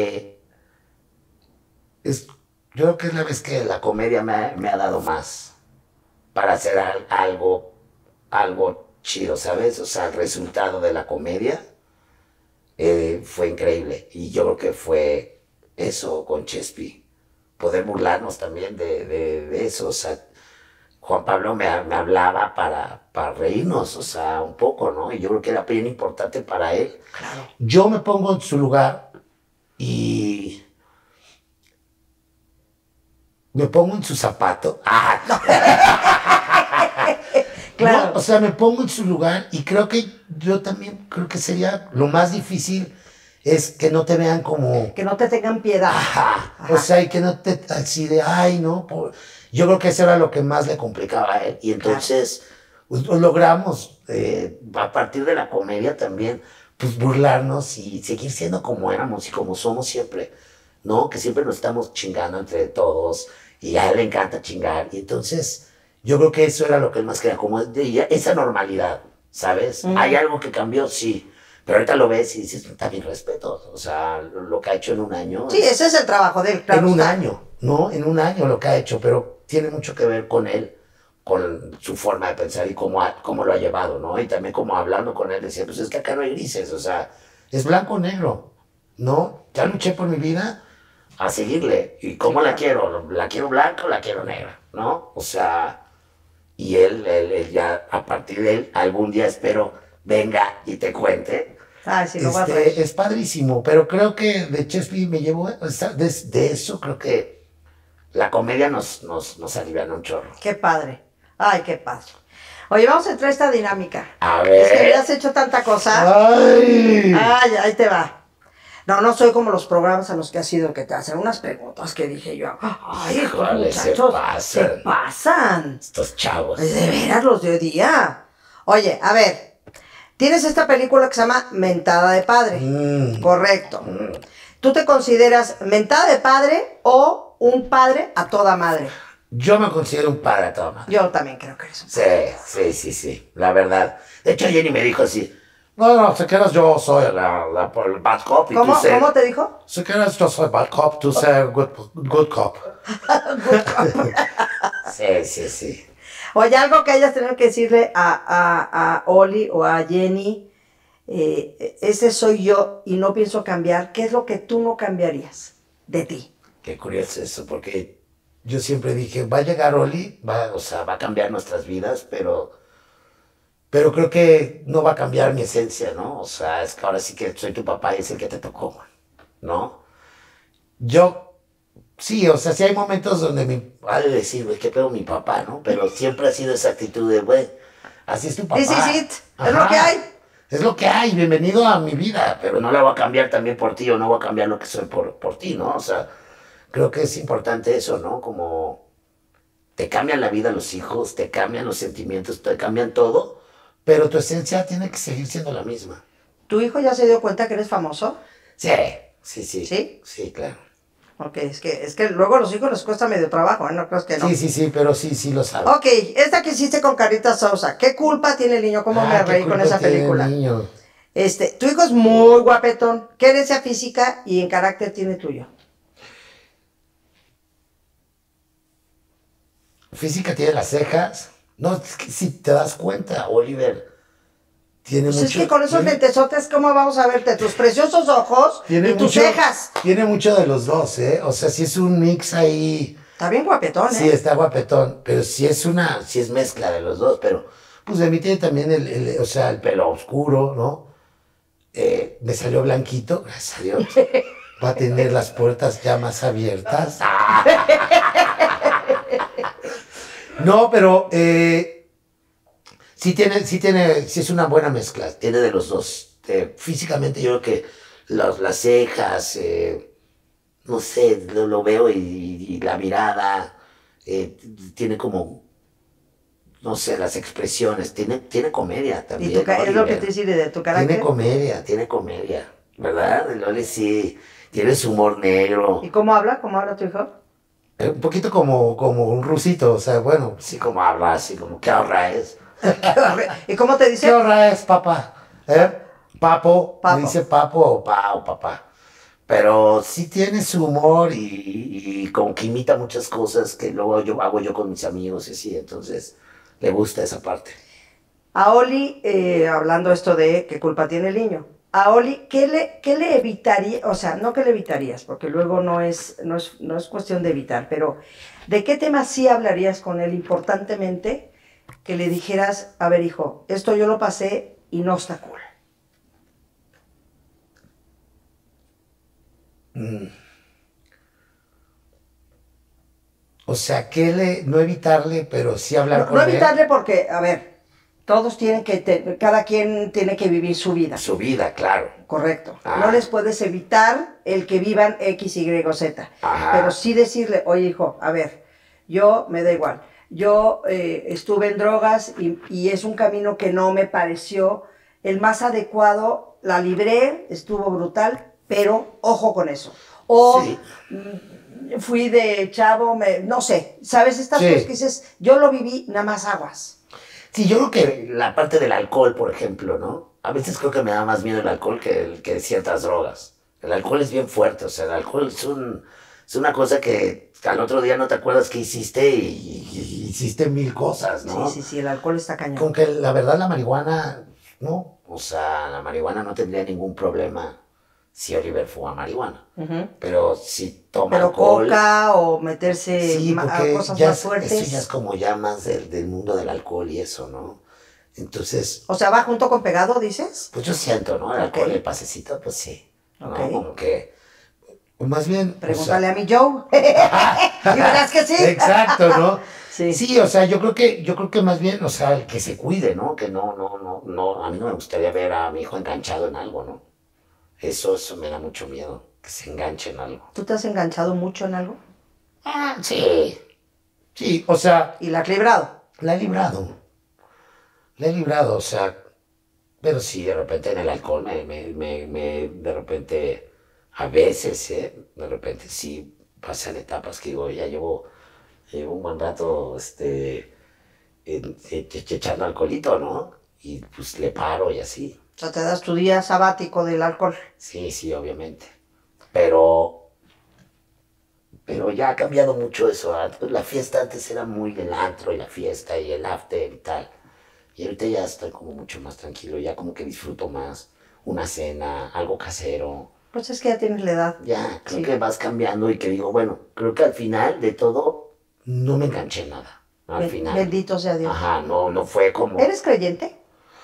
yo creo que es la vez que la comedia me ha dado más para hacer algo algo chido, ¿sabes? O sea, el resultado de la comedia fue increíble. Y yo creo que fue eso con Chespi. Poder burlarnos también de eso. O sea, Juan Pablo me hablaba para reírnos, o sea, un poco, ¿no? Y yo creo que era bien importante para él. Claro. Yo me pongo en su lugar y me pongo en su zapato. Ah, no. Claro. No, o sea, me pongo en su lugar y creo que yo también creo que sería lo más difícil es que no te vean como... Que no te tengan piedad. Ajá. Ajá. O sea, y que no te... Así de, ay, no. Yo creo que eso era lo que más le complicaba a él. Y entonces pues, logramos, a partir de la comedia también, pues burlarnos y seguir siendo como éramos y como somos siempre, ¿no? Que siempre nos estamos chingando entre todos y a él le encanta chingar. Y entonces yo creo que eso era lo que él más quería, como esa normalidad, ¿sabes? ¿Hay algo que cambió? Sí. Pero ahorita lo ves y dices, está bien respeto. O sea, lo que ha hecho en un año. Sí, ese es el trabajo de él, claro. En un año, ¿no? En un año lo que ha hecho, pero tiene mucho que ver con él, con su forma de pensar y cómo lo ha llevado, ¿no? Y también como hablando con él, decía, pues es que acá no hay grises, o sea, es blanco o negro, ¿no? Ya luché por mi vida a seguirle. ¿Y cómo la quiero? ¿La quiero blanca o la quiero negra? ¿No? O sea, y él ya, a partir de él, algún día espero venga y te cuente. Ay, sí, lo va a traer. Es padrísimo, pero creo que de Chespi me llevó, o sea, de eso creo que la comedia nos aliviana un chorro. Qué padre. Ay, qué padre. Oye, vamos a entrar a esta dinámica. A ver. Es que me has hecho tanta cosa. ¡Ay! Ay, ahí te va. No soy como los programas a los que has ido, que te hacen unas preguntas que dije yo, ay, estos Híjole, muchachos se se pasan. Estos chavos. De veras, los de hoy día. Oye, a ver, tienes esta película que se llama Mentada de Padre. Correcto. ¿Tú te consideras mentada de padre o un padre a toda madre? Yo me considero un padre a toda madre. Yo también creo que eres un padre. Sí, la verdad. De hecho, Jenny me dijo así, no, si quieres yo soy el bad cop y ¿Cómo, tú sé... ¿Cómo te dijo? Si quieres yo soy bad cop, tú sé good cop. Sí. Oye, algo que hayas tenido que decirle a Oli o a Jenny, ese soy yo y no pienso cambiar. ¿Qué es lo que tú no cambiarías de ti? Qué curioso eso, porque yo siempre dije, va a llegar Oli, o sea, va a cambiar nuestras vidas, pero creo que no va a cambiar mi esencia, ¿no? O sea, es que ahora sí que soy tu papá y es el que te tocó, ¿no? Yo, sí, o sea, sí hay momentos donde ha de decir, güey, qué pedo mi papá, ¿no? Pero siempre ha sido esa actitud de, güey, así es tu papá. This is it. Es lo que hay. Es lo que hay, bienvenido a mi vida, pero no la voy a cambiar también por ti o no voy a cambiar lo que soy por ti, ¿no? O sea, creo que es importante eso, ¿no? Como te cambian la vida los hijos, te cambian los sentimientos, te cambian todo, pero tu esencia tiene que seguir siendo la misma. ¿Tu hijo ya se dio cuenta que eres famoso? Sí. ¿Sí? Sí, claro. Ok, es que luego a los hijos les cuesta medio trabajo, ¿eh? No crees que no. Sí, pero sí lo sabe. Ok, esta que hiciste con Carita Sousa. ¿Qué culpa tiene el niño? ¿Cómo me reí con esa película? Niño. Tu hijo es muy guapetón. ¿Qué herencia física y en carácter tiene tuyo? Física tiene las cejas. No, es que si te das cuenta, Oliver, tiene Pues mucho... es que con esos lentesotes, ¿cómo vamos a verte? Tus preciosos ojos y tus cejas. Tiene mucho de los dos, ¿eh? O sea, si es un mix ahí... Está bien guapetón, ¿eh? Sí, está guapetón, pero si es mezcla de los dos, pero pues de mí tiene también o sea, el pelo oscuro, ¿no? Me salió blanquito, gracias a Dios. Va a tener las puertas ya más abiertas. No, pero sí es una buena mezcla, tiene de los dos. Físicamente yo creo que las cejas, no sé, lo veo y la mirada, tiene como, no sé, las expresiones, tiene comedia también. ¿Y es lo que te dice de tu carácter? Tiene comedia, ¿verdad? Loli sí, tiene su humor negro. ¿Y cómo habla? ¿Cómo habla tu hijo? Un poquito como un rusito, o sea, bueno, sí como habla, así como, ¿qué hora es? ¿Y cómo te dice? ¿Qué hora es, papá? Papo, Papo. me dice papo o papá. Pero sí tiene su humor y como que imita muchas cosas que luego hago yo con mis amigos y así, entonces le gusta esa parte. A Oli, hablando esto de qué culpa tiene el niño, a Oli, qué le evitaría? O sea, no que le evitarías, porque luego no es cuestión de evitar, pero ¿de qué tema sí hablarías con él importantemente que le dijeras, a ver, hijo, esto yo lo pasé y no está cool? O sea, no evitarle, pero sí hablar No, con no él. evitarle porque, a ver, todos tienen cada quien tiene que vivir su vida. Su vida, claro. Correcto. Ah. No les puedes evitar el que vivan X, Y o Z. Ajá. Pero sí decirle, oye hijo, a ver, yo me da igual. Yo estuve en drogas y es un camino que no me pareció el más adecuado. La libré, estuvo brutal, pero ojo con eso. O Sí. Fui de chavo, no sé, ¿sabes? Estas Sí. cosas que dices, yo lo viví, nada más aguas. Sí, yo creo que la parte del alcohol, por ejemplo, ¿no? A veces creo que me da más miedo el alcohol que ciertas drogas. El alcohol es bien fuerte, o sea, el alcohol es una cosa que al otro día no te acuerdas que hiciste y hiciste mil cosas, ¿no? Sí, el alcohol está cañón. Con que la verdad la marihuana, no, o sea, la marihuana no tendría ningún problema si Oliver fuma marihuana. Pero si toma alcohol... coca o meterse Sí, a porque cosas ya más fuertes. eso ya es como ya más del mundo del alcohol y eso, ¿no? Entonces, O sea, ¿va junto con pegado, dices? pues yo siento, ¿no? El Ok. alcohol, el pasecito, pues sí, ¿no? Ok. Como que, o más bien... Pregúntale a mi Joe. Y verás que sí. Exacto, ¿no? Sí. Sí, o sea, yo creo que más bien, o sea, el que se cuide, ¿no? Que no, a mí no me gustaría ver a mi hijo enganchado en algo, ¿no? Eso me da mucho miedo, que se enganche en algo. ¿Tú te has enganchado mucho en algo? Ah, sí. Sí, o sea, ¿Y la has librado? la he librado. La he librado, o sea, pero sí, de repente en el alcohol de repente, a veces, de repente sí pasan etapas que digo, ya llevo un buen rato, echando alcoholito, ¿no? Y pues le paro y así. O sea, te das tu día sabático del alcohol. Sí, obviamente. Pero ya ha cambiado mucho eso. La fiesta antes era muy el antro y la fiesta y el after y tal. Y ahorita ya estoy como mucho más tranquilo, ya como que disfruto más una cena, algo casero. Pues es que ya tienes la edad. Ya, creo Sí. que vas cambiando y que digo, bueno, creo que al final de todo no me enganché en nada. Al final. Bendito sea Dios. Ajá, no fue como... ¿Eres creyente?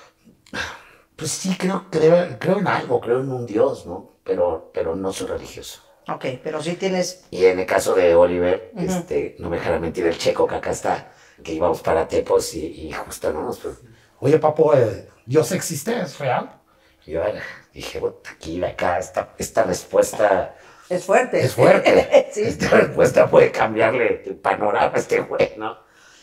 Pues sí, creo en algo, creo en un Dios, ¿no? Pero no soy religioso. Ok, pero sí tienes... Y en el caso de Oliver, no me dejará mentir el Checo, que acá está, que íbamos para Tepos y justo no nos... Oye, papo, ¿Dios existe? ¿Es real? Y yo dije, aquí, de acá, esta respuesta Es fuerte. es fuerte. Sí. Esta respuesta puede cambiarle el panorama a este güey, ¿no?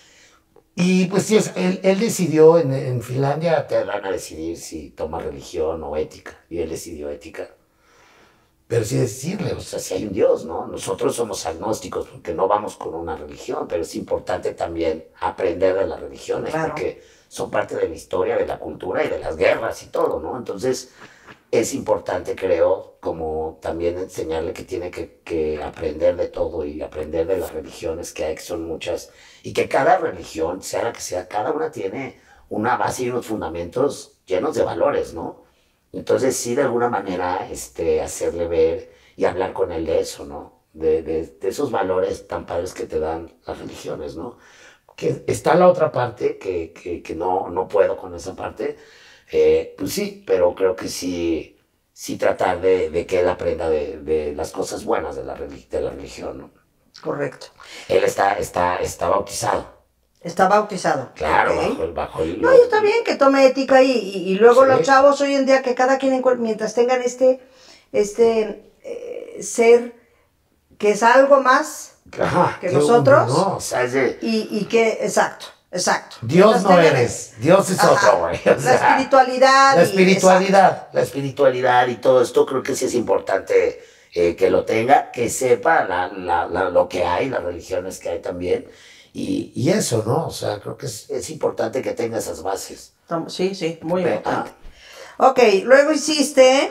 Y pues sí, él decidió, en Finlandia te van a decidir si toma religión o ética, y él decidió ética. Pero sí decirle, o sea, si hay un Dios, ¿no? Nosotros somos agnósticos porque no vamos con una religión, pero es importante también aprender de las religiones, Claro. porque son parte de la historia, de la cultura y de las guerras y todo, ¿no? Entonces, es importante, creo, como también enseñarle que tiene que aprender de todo y aprender de las religiones que hay, que son muchas, y que cada religión, sea la que sea, cada una tiene una base y unos fundamentos llenos de valores, ¿no? Entonces sí, de alguna manera, hacerle ver y hablar con él de eso, ¿no? De esos valores tan padres que te dan las religiones, ¿no? Que está la otra parte, que no puedo con esa parte, pues sí, pero creo que sí tratar de que él aprenda de las cosas buenas de la religión, ¿no? Correcto. Él está bautizado. Está bautizado. Claro, Ok. bajo el... No, y está bien que tome ética y luego Sí. los chavos hoy en día que cada quien, mientras tengan ser que es algo más Ajá, que nosotros. No, o sea, es de... y que, exacto. Dios Mientras no tengan eres, Dios es Ajá. otro, güey. O sea, La espiritualidad. la espiritualidad y todo esto creo que sí es importante que lo tenga, que sepa lo que hay, las religiones que hay también. Y eso, ¿no? O sea, creo que es importante que tenga esas bases. Sí, muy Ve- importante. Ok, luego hiciste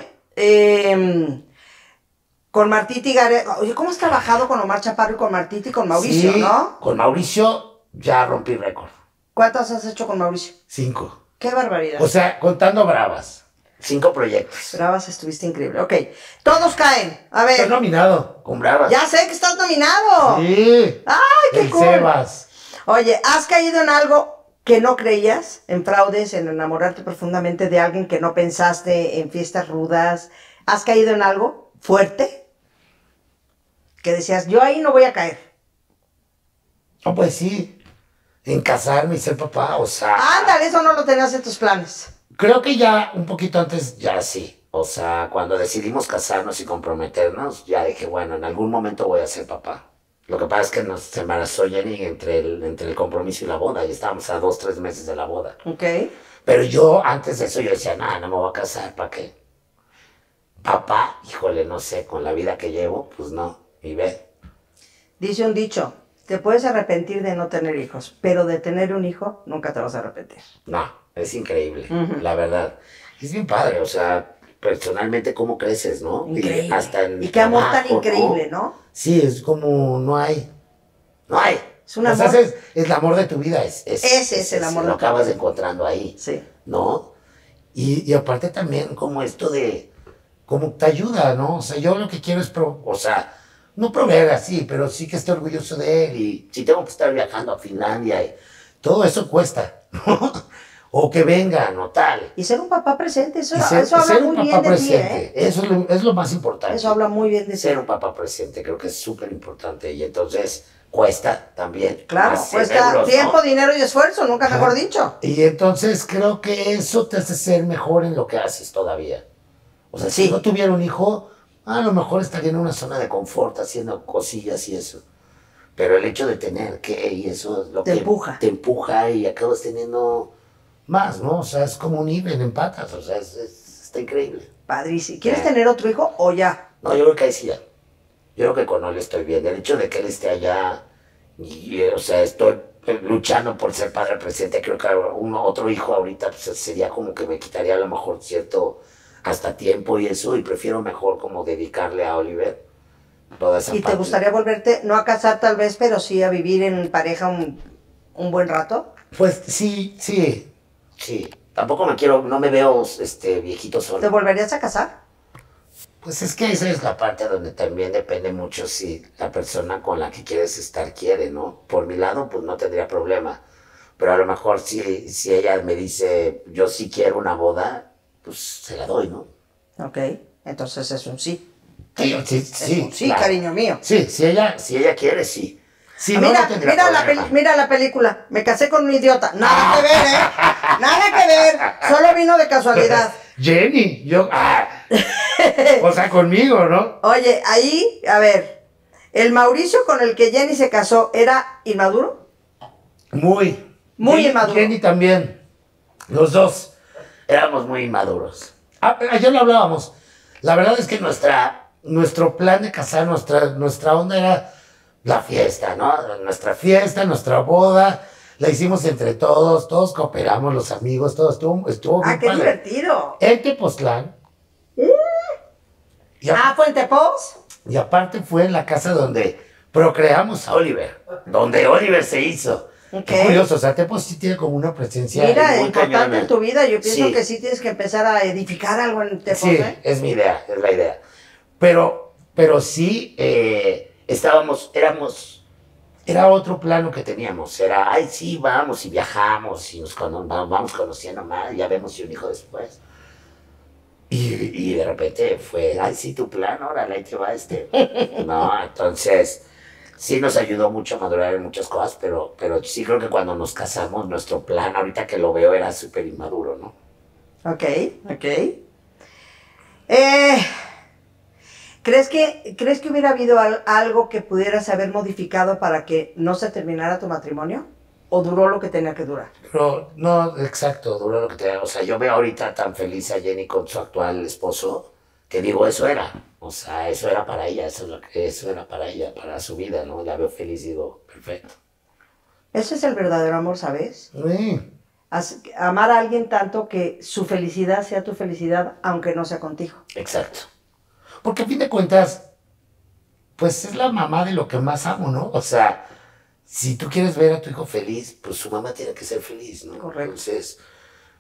con Martiti Gareda. Oye, ¿cómo has trabajado con Omar Chaparro y con Martiti y con Mauricio, Sí, no? con Mauricio ya rompí récord. ¿Cuántas has hecho con Mauricio? 5. Qué barbaridad. O sea, contando bravas. 5 proyectos. Bravas, estuviste increíble. Ok, todos caen. A Estoy ver, nominado con bravas. ya sé que estás nominado. Sí. ¡Ay, qué El cool! Sebas. Oye, ¿has caído en algo que no creías? ¿En fraudes, en enamorarte profundamente de alguien que no pensaste, en fiestas rudas? ¿Has caído en algo fuerte? Que decías, yo ahí no voy a caer. No, pues sí. En casarme y ser papá, o sea. Ándale, eso no lo tenías en tus planes. Creo que ya un poquito antes, ya sí. O sea, cuando decidimos casarnos y comprometernos, ya dije, bueno, en algún momento voy a ser papá. Lo que pasa es que se embarazó Jenny entre el compromiso y la boda, y estábamos a 2, 3 meses de la boda. Ok. Pero yo, antes de eso, yo decía, nada, no me voy a casar, ¿para qué? Papá, híjole, no sé, con la vida que llevo, pues no, y ve. Dice un dicho, te puedes arrepentir de no tener hijos, pero de tener un hijo nunca te vas a arrepentir. No, es increíble, la verdad. Es bien padre, o sea, personalmente cómo creces, ¿no? Increíble. Y hasta en Y qué amor tan trabajo, increíble, ¿no? Sí, es como, no hay. Es un O sea, amor. es el amor de tu vida, Ese es el amor de Lo tu vida. acabas encontrando ahí, Sí. ¿no? Y aparte también como esto de, como te ayuda, ¿no? O sea, yo lo que quiero es, o sea, no proveer así, pero sí que esté orgulloso de él, y si tengo que estar viajando a Finlandia, y todo eso cuesta, ¿no? O que vengan, o tal. Y ser un papá presente, eso, Y ser, eso habla ser muy un bien papá de ti, presente, ¿eh? eso es lo más importante. Eso habla muy bien de ti. Ser un papá presente, creo que es súper importante, y entonces cuesta también. Claro, más cuesta euros, tiempo, ¿no? dinero y esfuerzo, nunca Ajá. mejor dicho. Y entonces creo que eso te hace ser mejor en lo que haces todavía. O sea, Sí. si no tuviera un hijo, a lo mejor estaría en una zona de confort haciendo cosillas y eso. Pero el hecho de tener que, y eso es lo Te que empuja. te empuja, y acabas teniendo más, ¿no? O sea, es como un Iben en patas, o sea, está increíble. Padrísimo. ¿Quieres tener otro hijo o ya? No, yo creo que ahí sí ya. Yo creo que con él estoy bien. El hecho de que él esté allá, o sea, estoy luchando por ser padre presente, creo que otro hijo ahorita pues, sería como que me quitaría a lo mejor cierto hasta tiempo y eso, y prefiero mejor como dedicarle a Oliver toda esa ¿Y te parte. gustaría volverte, no a casar tal vez, pero sí a vivir en pareja un buen rato? Pues sí. Tampoco no me veo viejito ¿Te solo. volverías a casar? Pues es que esa es la parte donde también depende mucho si la persona con la que quieres estar quiere, ¿no? Por mi lado, pues no tendría problema. Pero a lo mejor si ella me dice, yo sí quiero una boda, pues se la doy, ¿no? Ok, entonces es un sí. Sí, Es un sí, claro. cariño mío. Sí, si ella quiere, sí. Si no, mira, no tendría mira, problema. mira la película. Me casé con un idiota. Nada que ver, ¿eh? Nada que ver. Solo vino de casualidad. Jenny, o sea, conmigo, ¿no? Oye, ahí, a ver. ¿El Mauricio con el que Jenny se casó era inmaduro? Muy Muy inmaduro. Jenny también. Los dos éramos muy inmaduros. Ayer lo hablábamos. La verdad es que nuestro plan de casar, nuestra onda era la fiesta, ¿no? Nuestra fiesta, nuestra boda, la hicimos entre todos cooperamos, los amigos, todo estuvo bien ¡Ah, qué padre. divertido! En Tepoztlán. ¿Fue en Tepos? Y aparte fue en la casa donde procreamos a Oliver, donde Oliver se hizo. Ok. Qué curioso, o sea, Tepos sí tiene como una presencia Mira, muy importante cañona. en tu vida. Yo pienso Sí. que sí tienes que empezar a edificar algo en Tepos, Sí, ¿eh? es mi idea, es la idea. Pero sí, era otro plano que teníamos. Era, ay, sí, vamos y viajamos y vamos conociendo más, y ya vemos si un hijo después. Y de repente fue, ay, sí, tu plan, órale, ahí te va No, entonces, sí nos ayudó mucho a madurar en muchas cosas, pero sí creo que cuando nos casamos, nuestro plan, ahorita que lo veo, era súper inmaduro, ¿no? Ok. ¿Crees que hubiera habido algo que pudieras haber modificado para que no se terminara tu matrimonio? ¿O duró lo que tenía que durar? Pero no, exacto, duró lo que te. O sea, yo veo ahorita tan feliz a Jenny con su actual esposo, que digo, eso era. O sea, eso era para ella, eso era para ella, para su vida, ¿no? La veo feliz y digo, perfecto. Ese es el verdadero amor, ¿sabes? Sí, Amar a alguien tanto que su felicidad sea tu felicidad, aunque no sea contigo. exacto. Porque a fin de cuentas, pues es la mamá de lo que más amo, ¿no? O sea, si tú quieres ver a tu hijo feliz, pues su mamá tiene que ser feliz, ¿no? Correcto. Entonces,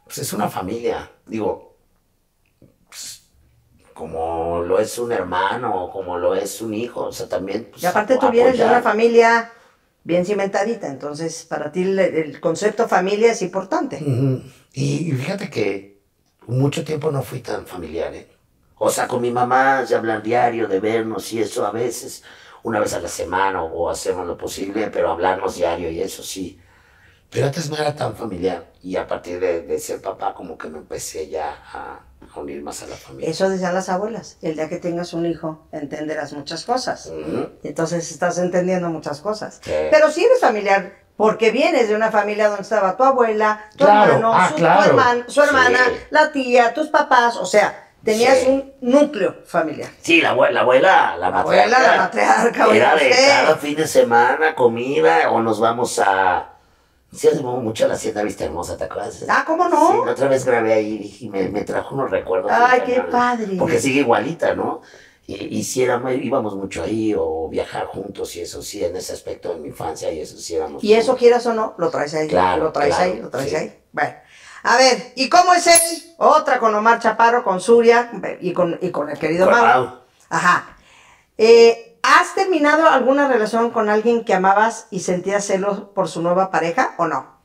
pues es una familia. Digo, pues, como lo es un hermano, como lo es un hijo, o sea, también... Pues, Y aparte tú vienes de apoyar. una familia bien cimentadita, entonces para ti el concepto familia es importante. Ujú. Y fíjate que mucho tiempo no fui tan familiar, ¿eh? O sea, con mi mamá se hablan diario de vernos y eso a veces, una vez a la semana o hacemos lo posible, pero hablarnos diario y eso sí. Pero antes no era tan familiar y a partir de ser papá como que me empecé ya a unir más a la familia. Eso decían las abuelas, el día que tengas un hijo entenderás muchas cosas. Ujú. Entonces estás entendiendo muchas cosas. Sí. Pero si eres familiar, porque vienes de una familia donde estaba tu abuela, tu Claro, hermano, claro. su hermana, Sí. la tía, tus papás, o sea, tenías Sí. un núcleo familiar. Sí, la abuela, la matriarca. La matriarca, oiga Era de usted. cada fin de semana, comida, o nos vamos a... Sí, hacemos mucho a la Hacienda Vista Hermosa, ¿te acuerdas? Ah, ¿cómo no? Sí, la otra vez grabé ahí y me trajo unos recuerdos. Ay, bien qué cañones. padre. Porque sigue igualita, ¿no? Y sí, íbamos mucho ahí, o viajar juntos, y eso sí, en ese aspecto de mi infancia, y eso sí éramos... Y eso quieras o no, lo traes ahí. Claro, Lo traes claro, ahí, lo traes sí. ahí. Bueno. A ver, ¿y cómo es él? Otra con Omar Chaparro, con Zuria y con el querido Con Mau. Mau. Ajá. ¿Has terminado alguna relación con alguien que amabas y sentías celos por su nueva pareja o no?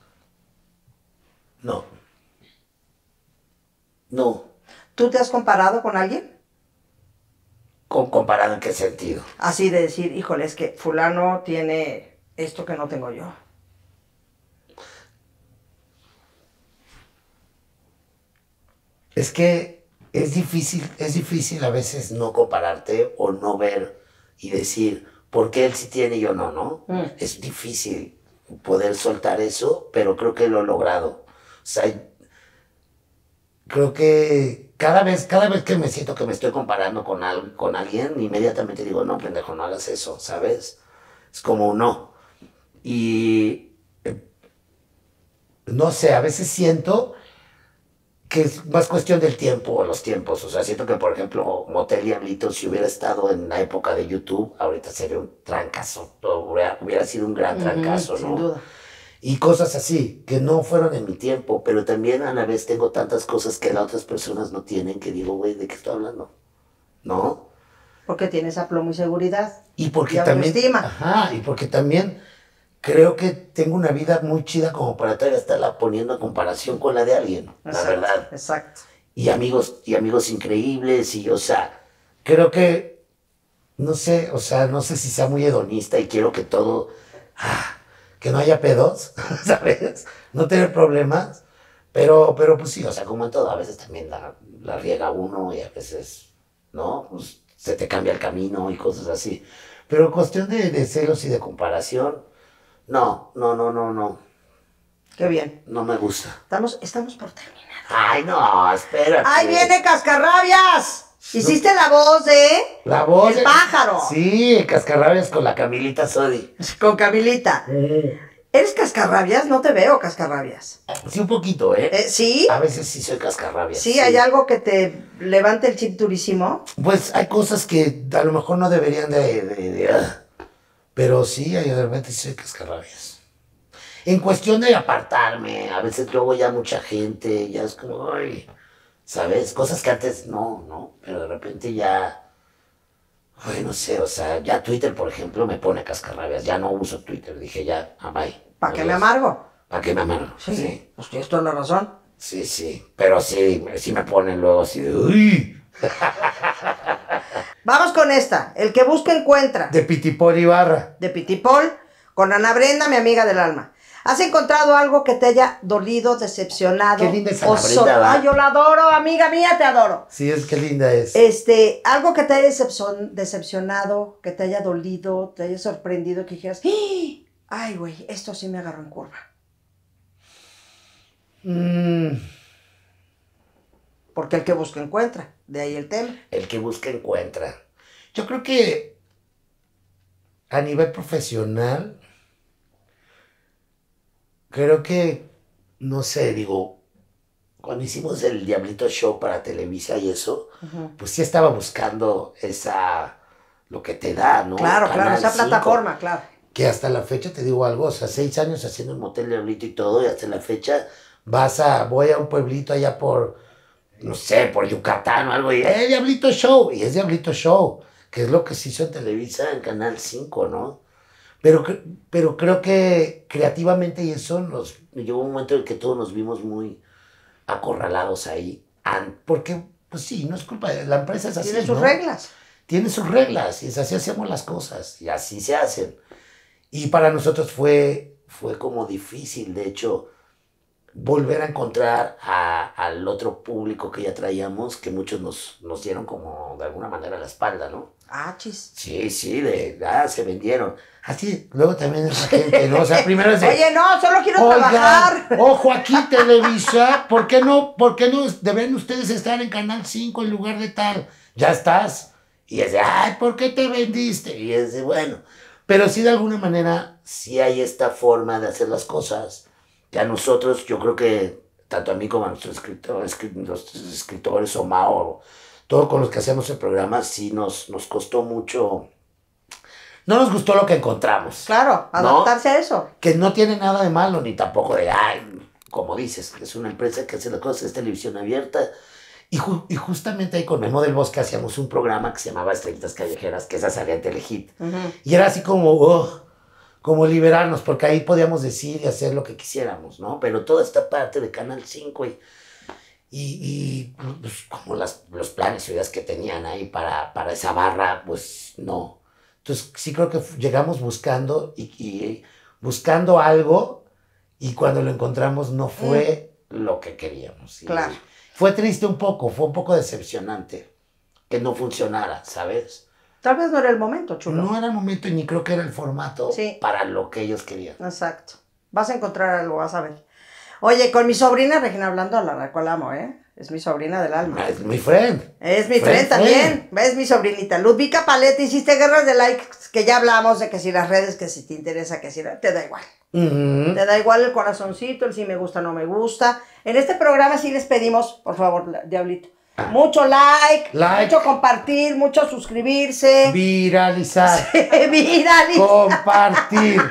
No. No. ¿Tú te has comparado con alguien? ¿Comparado en qué sentido? Así de decir, híjole, es que fulano tiene esto que no tengo yo. Es que es difícil a veces no compararte o no ver y decir, ¿por qué él sí tiene y yo no, no? Es difícil poder soltar eso, pero creo que lo he logrado. O sea, creo que cada vez que me siento que me estoy comparando con alguien, inmediatamente digo, no, pendejo, no hagas eso, ¿sabes? Es como un no. Y no sé, a veces siento que es más cuestión del tiempo o los tiempos. O sea, siento que, por ejemplo, Motel Diablito, si hubiera estado en la época de YouTube, ahorita sería un trancazo. Hubiera sido un gran trancazo, ¿no? Sin duda. Y cosas así, que no fueron en mi tiempo, pero también a la vez tengo tantas cosas que las otras personas no tienen que digo, güey, ¿de qué estoy hablando? ¿No? Porque tienes aplomo y seguridad. Y porque Y también... autoestima. Ajá, y porque también creo que tengo una vida muy chida como para todavía estarla poniendo en comparación con la de alguien, la verdad. Exacto. Y amigos increíbles, y o sea, creo que, no sé, o sea, no sé si sea muy hedonista y quiero que todo, que no haya pedos, ¿sabes? No tener problemas, pero pues sí, o sea, como en todo, a veces también la riega uno y a veces, ¿no? Pues se te cambia el camino y cosas así. Pero cuestión de celos y de comparación, no. Qué bien. No me gusta. Estamos por terminar. Ay, no, espérate. ¡Ahí viene Cascarrabias! Hiciste la voz de... La voz. El pájaro. Sí, Cascarrabias con la Camilita Sodi. Con Camilita. ¿Eres Cascarrabias? No te veo Cascarrabias. Sí, un poquito, ¿eh? ¿Sí? A veces sí soy Cascarrabias. ¿Sí? ¿Hay algo que te levante el chip durísimo? Pues hay cosas que a lo mejor no deberían pero sí, de repente sí soy Cascarrabias. En cuestión de apartarme, a veces luego ya mucha gente, ya es como, ay, ¿sabes? Cosas que antes no, pero de repente ya, ay, no sé, o sea, ya Twitter, por ejemplo, me pone Cascarrabias, ya no uso Twitter, dije ya, bye. ¿Para qué me amargo? ¿Para qué me amargo? Sí. Pues tienes toda la razón. Sí, pero sí me ponen luego así de, uy. Vamos con esta. El que busca encuentra. De Pitipol Ibarra. De Pitipol, con Ana Brenda, mi amiga del alma. ¿Has encontrado algo que te haya dolido, decepcionado? Qué linda es Ana Brenda, ¿va? Ay, yo la adoro, amiga mía, te adoro. Sí, es que linda es. Algo que te haya decepcionado, que te haya dolido, te haya sorprendido, que dijeras, ay, güey, esto sí me agarró en curva. Porque el que busca encuentra, de ahí el tema. El que busca encuentra. Yo creo que a nivel profesional, creo que, no sé, digo, cuando hicimos el Diablito Show para Televisa y eso, pues sí estaba buscando lo que te da, ¿no? Claro, Canal esa 5, plataforma, claro. que hasta la fecha, te digo algo, o sea, 6 años haciendo el Motel Diablito y todo, y hasta la fecha, voy a un pueblito allá por, no sé, por Yucatán o algo, y Diablito Show! Y es Diablito Show, que es lo que se hizo en Televisa, en Canal 5, ¿no? Pero, pero creo que creativamente y eso llegó un momento en que todos nos vimos muy acorralados ahí. Porque, pues sí, no es culpa de la empresa, es así, Tiene sus ¿no? reglas. Tiene sus reglas y es así hacemos las cosas y así se hacen. Y para nosotros fue como difícil, de hecho, volver a encontrar al otro público que ya traíamos, que muchos nos dieron como de alguna manera la espalda, ¿no? Ah, chis. Sí, se vendieron. Así, luego también es la gente, ¿no? O sea, primero es de, Oye, no, solo quiero oigan, trabajar. ojo aquí Televisa, por qué no deben ustedes estar en Canal 5 en lugar de tal? Ya estás. Y es de, ay, ¿por qué te vendiste? Y es de, bueno, pero sí de alguna manera, sí hay esta forma de hacer las cosas, que a nosotros, yo creo que, tanto a mí como a nuestros escritores o Mao, todos con los que hacemos el programa, sí nos costó mucho. No nos gustó lo que encontramos. Claro, ¿no? adaptarse a eso. Que no tiene nada de malo, ni tampoco de, ay, como dices, que es una empresa que hace las cosas, es televisión abierta. Y justamente ahí con Memo del Bosque hacíamos un programa que se llamaba Estrellitas Callejeras, que esa salía en Telehit. Y era así como liberarnos, porque ahí podíamos decir y hacer lo que quisiéramos, ¿no? Pero toda esta parte de Canal 5 y pues, como los planes y ideas que tenían ahí para esa barra, pues no. Entonces sí creo que llegamos buscando y buscando algo y cuando lo encontramos no fue lo que queríamos. Claro. Fue triste fue un poco decepcionante que no funcionara, ¿sabes? Tal vez no era el momento, chulo. No era el momento y ni creo que era el formato para lo que ellos querían. Exacto. Vas a encontrar algo, vas a ver. Oye, con mi sobrina Regina Blando, a la cual amo, ¿eh? Es mi sobrina del alma. Es mi friend. Es mi friend también. Es mi sobrinita. Ludvika Paleta, hiciste guerras de likes, que ya hablamos de que si las redes, que si te interesa, que si no, te da igual. Te da igual el corazoncito, el si me gusta, no me gusta. En este programa sí les pedimos, por favor, Diablito, mucho like, mucho compartir, mucho suscribirse. Viralizar. Viralizar. Compartir.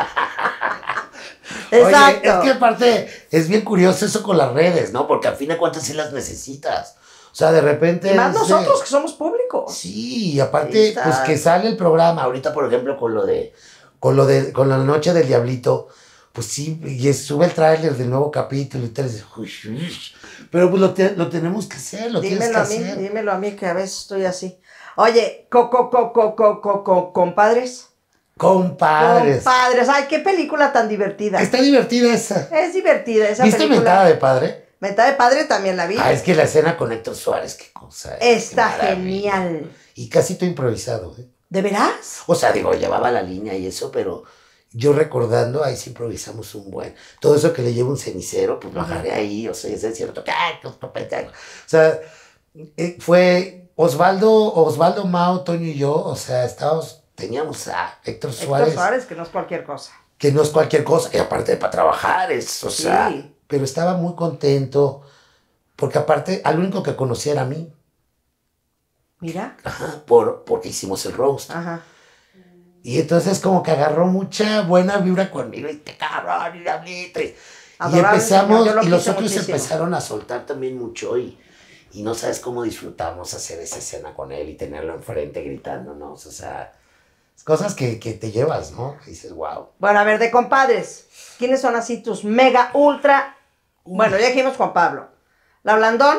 Exacto. Oye, es que aparte es bien curioso eso con las redes, ¿no? Porque al fin de cuentas sí las necesitas. O sea, de repente... Y más nosotros que somos públicos. Sí, y aparte, pues que sale el programa. Ahorita, por ejemplo, con la noche del Diablito, pues sí, y sube el tráiler del nuevo capítulo y tal. Pero pues lo tenemos que hacer, tienes que hacer. Dímelo a mí, que a veces estoy así. Oye, compadres. Compadres. Ay, qué película tan divertida. Está divertida esa. Es divertida esa ¿Viste película? Mentada de Padre? Mentada de Padre también la vi. Ah, es que la escena con Héctor Suárez, qué cosa. Está genial. Y casi todo improvisado, ¿eh? ¿De veras? O sea, digo, llevaba la línea y eso, pero yo recordando, ahí sí improvisamos un buen. Todo eso que le lleva un cenicero, pues lo agarré ahí, o sea, es cierto. O sea, fue Osvaldo, Mao, Toño y yo, o sea, teníamos a Héctor Suárez. Héctor Suárez, que no es cualquier cosa. Que no es cualquier cosa, y aparte para trabajar, o sea, pero estaba muy contento, porque aparte, al único que conocía era a mí. Mira. Ajá, porque hicimos el roast. Ajá. Y entonces como que agarró mucha buena vibra conmigo, y te cabrón, y Diablito. Y empezamos, y los otros empezaron a soltar también mucho, y no sabes cómo disfrutamos hacer esa escena con él y tenerlo enfrente gritándonos, o sea, cosas que te llevas, ¿no? Que dices, wow. Bueno, a ver, de compadres, ¿quiénes son así tus mega, ultra? Bueno, ya dijimos Juan Pablo. La Blandón.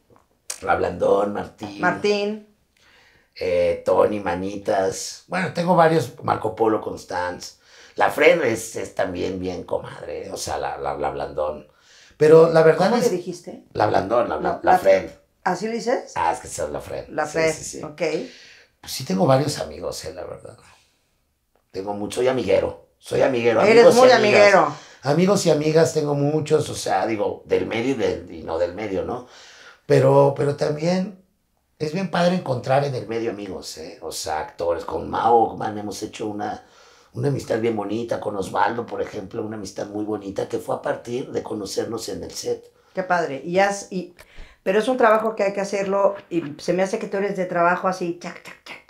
Martín. Tony, Manitas. Bueno, tengo varios, Marco Polo, Constanz. La Fred es también bien comadre, o sea, la Blandón. Pero la verdad ¿Cómo le dijiste? La Blandón, la Fred. ¿Así le dices? Ah, es que esa es la Fred. La Fred, sí. ok. Pues sí tengo varios amigos, la verdad. Tengo mucho, soy amiguero. Eres muy amiguero. Amigos y amigas tengo muchos, o sea, digo, del medio y no del medio, ¿no? Pero también es bien padre encontrar en el medio amigos, o sea, actores. Con Mao, hemos hecho una amistad bien bonita. Con Osvaldo, por ejemplo, una amistad muy bonita que fue a partir de conocernos en el set. Qué padre. Pero es un trabajo que hay que hacerlo y se me hace que tú eres de trabajo así, chac, chac, chac, chac.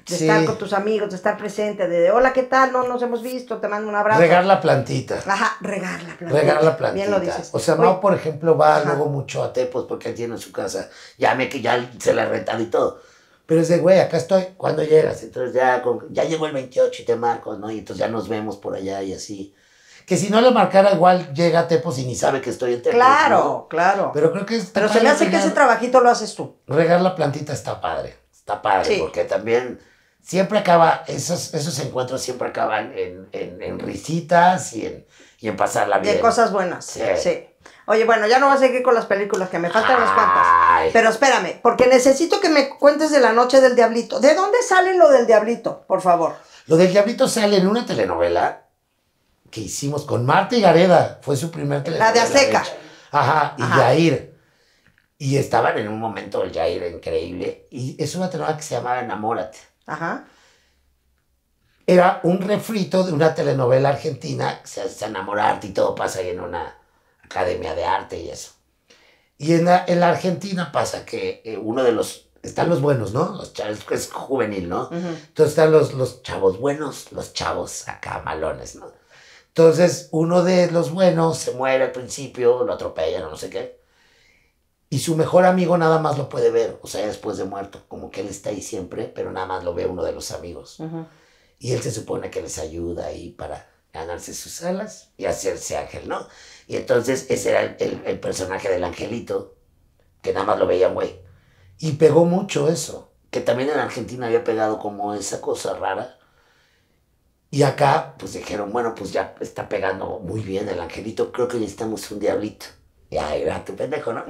de Sí. estar con tus amigos, de estar presente, de hola, ¿qué tal? No nos hemos visto, te mando un abrazo. Regar la plantita. Ajá, regar la plantita. Regar la plantita. Bien lo dices. O sea, Oye, Mau, por ejemplo, va ajá. luego mucho a Tepos porque él tiene en su casa. Que ya se la ha rentado y todo. Pero es de, güey, acá estoy. ¿Cuándo llegas? Entonces ya llegó el 28 y te marco, ¿no? Y entonces ya nos vemos por allá y así. Que si no le marcara, igual llega a Tepos y ni sabe que estoy en Tepos, Claro, ¿no? claro. Pero creo que Pero se me hace que ese trabajito lo haces tú. regar la plantita está padre. Está padre, Sí. porque también siempre acaba, esos encuentros siempre acaban en risitas y en pasarla Y bien. en cosas buenas. Sí. Sí. Oye, bueno, ya no vas a seguir con las películas, que me faltan unas cuantas. Ay. Pero espérame, porque necesito que me cuentes de La Noche del Diablito. ¿De dónde sale lo del Diablito, por favor? Lo del Diablito sale en una telenovela que hicimos con Marta y Gareda. Fue su primer telenovela. La de Azteca. hecho. Ajá, y Ajá. Yair. Y estaban en un momento el Yair increíble. Y es una telenovela que se llamaba Enamórate. Ajá. Era un refrito de una telenovela argentina que se hace Enamorarte y todo pasa ahí en una academia de arte y eso. Y en la Argentina pasa que uno de los... Están los buenos, ¿no? Los chavos, es juvenil, ¿no? Ujú. Entonces están los chavos buenos, los chavos acá malones, ¿no? Entonces uno de los buenos se muere al principio, lo atropellan o no sé qué. Y su mejor amigo nada más lo puede ver, o sea, después de muerto. Como que él está ahí siempre, pero nada más lo ve uno de los amigos. Ujú. Y él se supone que les ayuda ahí para ganarse sus alas y hacerse ángel, ¿no? Y entonces ese era el personaje del angelito, que nada más lo veía güey. Y pegó mucho eso, que también en Argentina había pegado como esa cosa rara. Y acá, pues dijeron, bueno, pues ya está pegando muy bien el angelito, creo que necesitamos un diablito. Y ahí era tu pendejo, ¿no?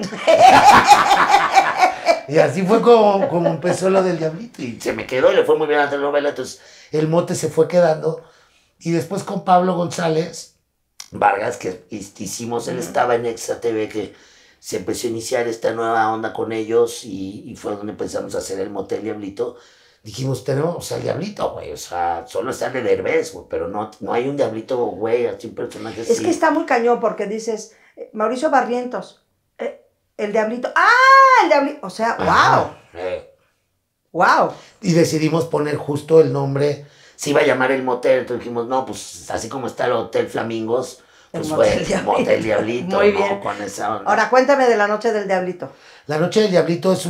Y así fue como empezó lo del diablito. Y se me quedó y le fue muy bien a la telenovela, entonces el mote se fue quedando. Y después con Pablo González Vargas, que hicimos, él estaba en Extra TV, que se empezó a iniciar esta nueva onda con ellos y fue donde empezamos a hacer el motel Diablito. Dijimos, tenemos al Diablito, güey, o sea, solo está de Derbez, güey, pero no hay un Diablito, güey, así un personaje así. Es que está muy cañón porque dices, Mauricio Barrientos, el Diablito. ¡Ah! El Diablito. O sea, Ajá, ¡wow! Y decidimos poner justo el nombre, se iba a llamar el motel, entonces dijimos, no, pues así como está el Hotel Flamingos, pues El fue Motel el Diablito. Motel Diablito, Muy ¿no? bien. Con esa onda. Ahora cuéntame de La Noche del Diablito. La Noche del Diablito es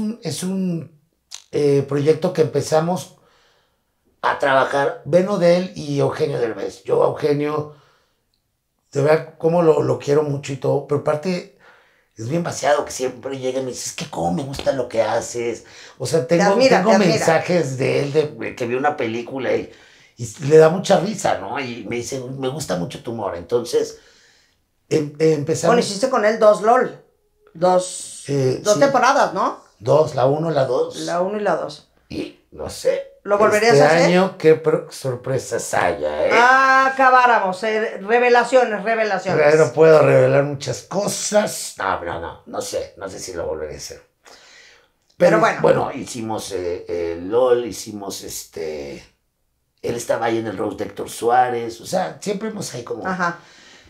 un proyecto que empezamos a trabajar, Beno Del y Eugenio Derbez. Yo a Eugenio, de verdad, como lo quiero mucho y todo, pero aparte es bien vaciado que siempre llega y me dice, es que cómo me gusta lo que haces. O sea, tengo admira. mensajes de él de que vio una película y le da mucha risa, ¿no? Y me dice, me gusta mucho tu humor. Entonces, empezamos... Bueno, hiciste con él dos LOL. Dos sí. temporadas, ¿no? Dos, la 1, la 2. La 1 y la 2. Y no sé. ¿Lo volverías este a hacer? año, qué sorpresas haya, ¿eh? Acabáramos. Revelaciones. No puedo revelar muchas cosas. No sé si lo volveré a hacer. Pero bueno. Bueno, hicimos LOL, hicimos él estaba ahí en el roast de Héctor Suárez, o sea, siempre hemos ahí como... Ajá.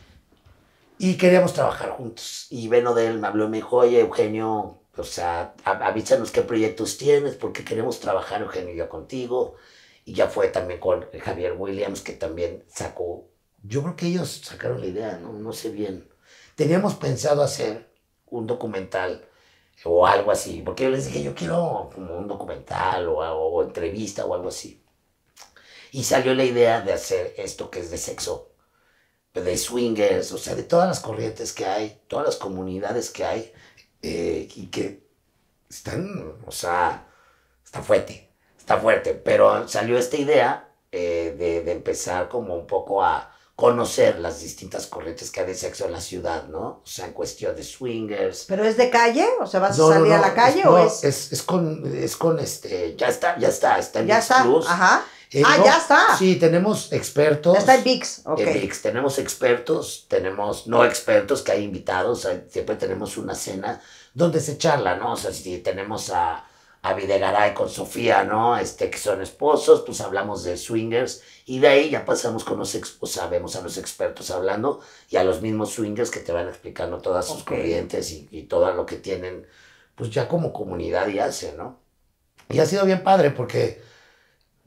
Y queríamos trabajar juntos. Y Beno de él me habló y me dijo, oye, Eugenio, o sea, avísanos qué proyectos tienes, porque queremos trabajar, Eugenio y yo, contigo. Y ya fue también con Javier Williams, que también sacó... Yo creo que ellos sacaron la idea, no sé bien. Teníamos pensado hacer un documental o algo así, porque yo les dije, yo quiero como un documental o entrevista o algo así. Y salió la idea de hacer esto que es de sexo, de swingers, o sea, de todas las corrientes que hay, todas las comunidades que hay, y que están, o sea, está fuerte, pero salió esta idea de empezar como un poco a conocer las distintas corrientes que hay de sexo en la ciudad, ¿no? O sea, en cuestión de swingers. ¿Pero es de calle? ¿O sea, vas a salir a la calle o es...? Es con ya está en Ya ViX está, Plus. ajá. No, ya está. Sí, tenemos expertos. Ya está en ViX, ok. En ViX tenemos expertos, tenemos no expertos que hay invitados, siempre tenemos una cena donde se charla, ¿no? O sea, si tenemos a Videgaray con Sofía, ¿no? Que son esposos, pues hablamos de swingers y de ahí ya pasamos con vemos a los expertos hablando y a los mismos swingers que te van explicando todas sus corrientes y todo lo que tienen, pues ya como comunidad y hacen, ¿no? Y ha sido bien padre porque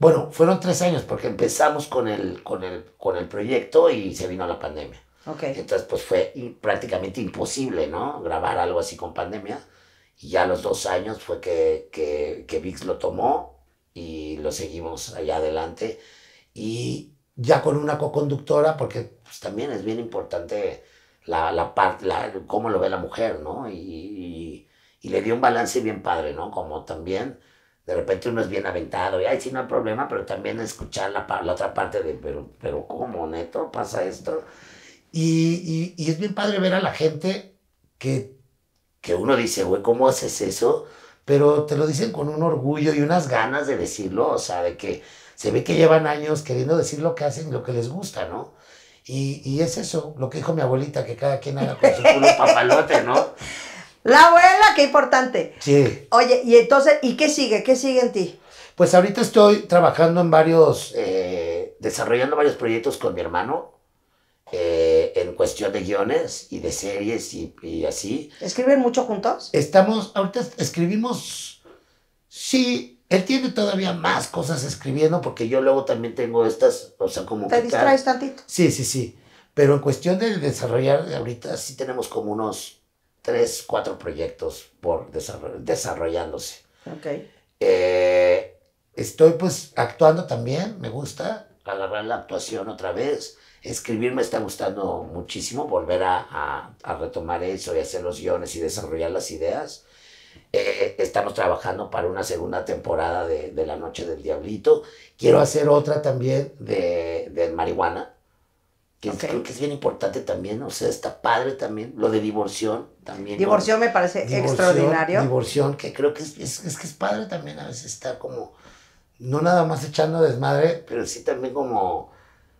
Bueno, fueron 3 años porque empezamos con el proyecto y se vino la pandemia. Ok. Entonces, pues fue prácticamente imposible, ¿no? Grabar algo así con pandemia. Y ya a los 2 años fue que VIX lo tomó y lo seguimos allá adelante. Y ya con una coconductora, porque pues, también es bien importante la parte, cómo lo ve la mujer, ¿no? Y le dio un balance bien padre, ¿no? Como también, de repente uno es bien aventado y, ay, sí, no hay problema, pero también escuchar la otra parte de, pero ¿cómo, neto? ¿Pasa esto? Y es bien padre ver a la gente que uno dice, güey, ¿cómo haces eso? Pero te lo dicen con un orgullo y unas ganas de decirlo, o sea, de que se ve que llevan años queriendo decir lo que hacen y lo que les gusta, ¿no? Y es eso, lo que dijo mi abuelita, que cada quien haga con su culo papalote, ¿no? La abuela, qué importante. Sí. Oye, y entonces, ¿y qué sigue? ¿Qué sigue en ti? Pues ahorita estoy trabajando desarrollando varios proyectos con mi hermano, en cuestión de guiones y de series y así. ¿Escriben mucho juntos? Ahorita escribimos, sí, él tiene todavía más cosas escribiendo porque yo luego también tengo estas, o sea, como ¿Te distraes tantito? Sí, sí, sí, pero en cuestión de desarrollar, ahorita sí tenemos como unos 3, 4 proyectos por desarrollándose. Ok. Estoy pues actuando también, me gusta agarrar la actuación otra vez. Escribir me está gustando muchísimo, volver a retomar eso y hacer los guiones y desarrollar las ideas. Estamos trabajando para una segunda temporada de La Noche del Diablito. Quiero hacer otra también de marihuana, que Okay. creo que es bien importante también, o sea, está padre también. Lo de Divorción también. Divorción me parece extraordinario. Divorción, que creo que es que es padre también a veces estar como, no nada más echando desmadre, pero sí también como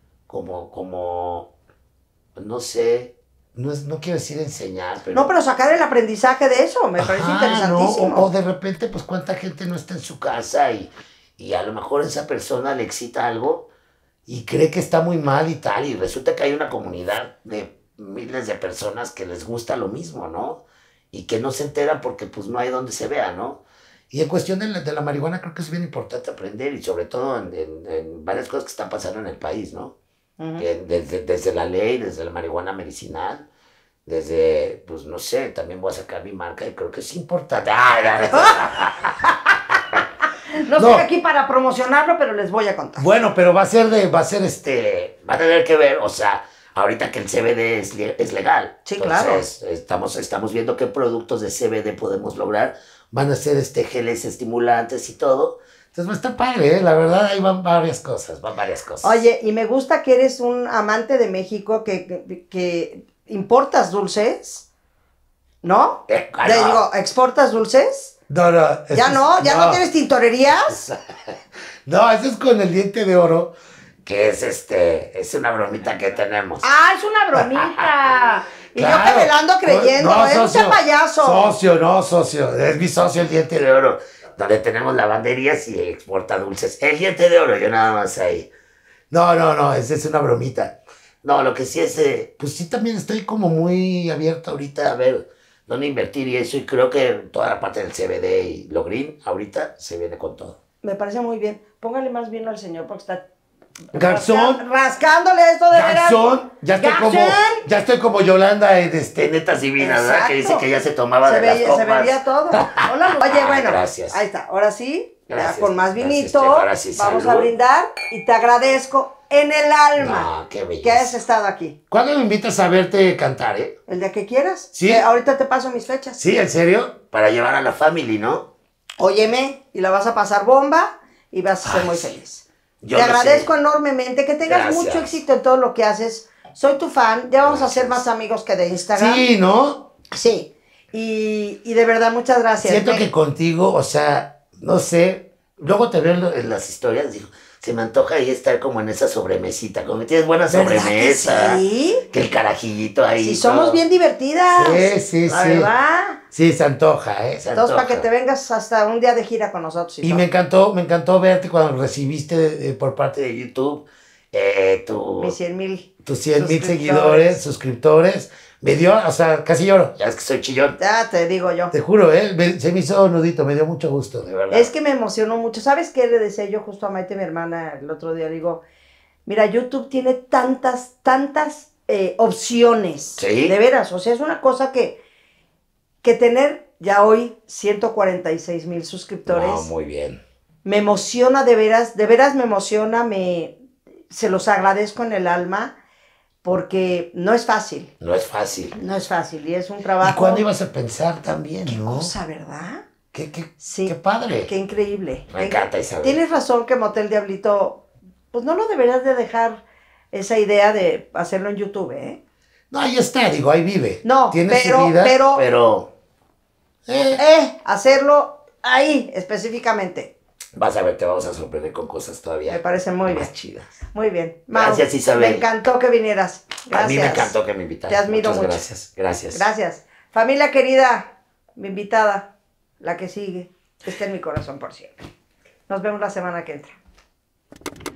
no sé, no quiero decir enseñar, pero... No, pero sacar el aprendizaje de eso, me parece interesantísimo. ¿no? O de repente, pues cuánta gente no está en su casa y a lo mejor esa persona le excita algo y cree que está muy mal y tal, y resulta que hay una comunidad de miles de personas que les gusta lo mismo, ¿no? Y que no se enteran porque pues no hay donde se vea, ¿no? Y en cuestión de la marihuana creo que es bien importante aprender y sobre todo en varias cosas que están pasando en el país, ¿no? Desde la ley, desde la marihuana medicinal, desde, pues no sé, también voy a sacar mi marca y creo que es importante. No estoy aquí para promocionarlo, pero les voy a contar. Bueno, pero va a tener que ver, o sea, ahorita que el CBD es legal. Sí, entonces, claro. Estamos viendo qué productos de CBD podemos lograr. Van a ser geles estimulantes y todo. Entonces va a estar padre, ¿eh? La verdad, ahí van varias cosas. Oye, y me gusta que eres un amante de México, que importas dulces, ¿no? Digo, ¿exportas dulces? No. ¿Ya no tienes tintorerías? No, eso es con el diente de oro, que es una bromita que tenemos. ¡Ah, es una bromita! Y Claro. yo que me la ando creyendo, no sea payaso. Socio, es mi socio el diente de oro, donde tenemos lavanderías y exporta dulces. El diente de oro, yo nada más ahí. No, esa es una bromita. No, lo que sí es, pues sí también estoy como muy abierto ahorita a ver dónde invertir y eso, y creo que toda la parte del CBD y lo green ahorita se viene con todo. Me parece muy bien. Póngale más vino al señor porque está Garzón, rascándole esto de veras. Garzón, ya estoy como Yolanda en Netas Divinas, ¿verdad? Que dice que ya se tomaba de las copas. Se veía todo. Hola, oye, bueno, gracias. Ahí está. Ahora sí, Gracias, ya con más gracias, vinito, ahora sí, vamos salud. a brindar y te agradezco en el alma No, qué belleza. que hayas estado aquí. ¿Cuándo me invitas a verte cantar, El día que quieras. Sí. Ahorita te paso mis fechas. Sí, ¿en serio? Para llevar a la family, ¿no? Óyeme, y la vas a pasar bomba y vas a ser muy feliz. Te agradezco enormemente, que tengas Gracias. mucho éxito en todo lo que haces. Soy tu fan, ya vamos a ser más amigos que de Instagram. Sí, ¿no? Sí, y de verdad, muchas gracias. Siento que contigo, o sea, no sé, luego te veo en las historias, digo, se me antoja ahí estar como en esa sobremesita, como que tienes buena sobremesa, que sí? Que el carajillito ahí. Sí, somos bien divertidas. Sí. La verdad. Sí, se antoja, ¿eh? Entonces, para que te vengas hasta un día de gira con nosotros. Y me encantó verte cuando recibiste por parte de YouTube Mis 100,000 tus 100,000 seguidores, suscriptores. Me dio, o sea, casi lloro. Ya es que soy chillón. Ya te digo yo. Te juro, se me hizo nudito, me dio mucho gusto, de verdad. Es que me emocionó mucho. ¿Sabes qué le decía yo justo a Maite, mi hermana, el otro día? Le digo, mira, YouTube tiene tantas opciones. Sí. De veras, o sea, es una cosa que tener ya hoy 146,000 suscriptores. No, muy bien. Me emociona de veras me emociona, se los agradezco en el alma, porque no es fácil. No es fácil. No es fácil, y es un trabajo... ¿Y cuándo ibas a pensar también, Qué no? cosa, ¿verdad? Sí. Qué padre. Qué increíble. Me encanta, Isabel. Tienes razón que Motel Diablito, pues no lo deberías de dejar esa idea de hacerlo en YouTube, ¿eh? No, ahí está, digo, ahí vive. No, tiene su vida, pero hacerlo ahí, específicamente. Vas a ver, te vamos a sorprender con cosas todavía. Me parece muy bien. Más chidas. Muy bien. Mau, Gracias, Isabel. Me encantó que vinieras. Gracias. A mí me encantó que me invitaras. Te admiro mucho. mucho. Gracias. Gracias. Familia querida, mi invitada, la que sigue, está en mi corazón por siempre. Nos vemos la semana que entra.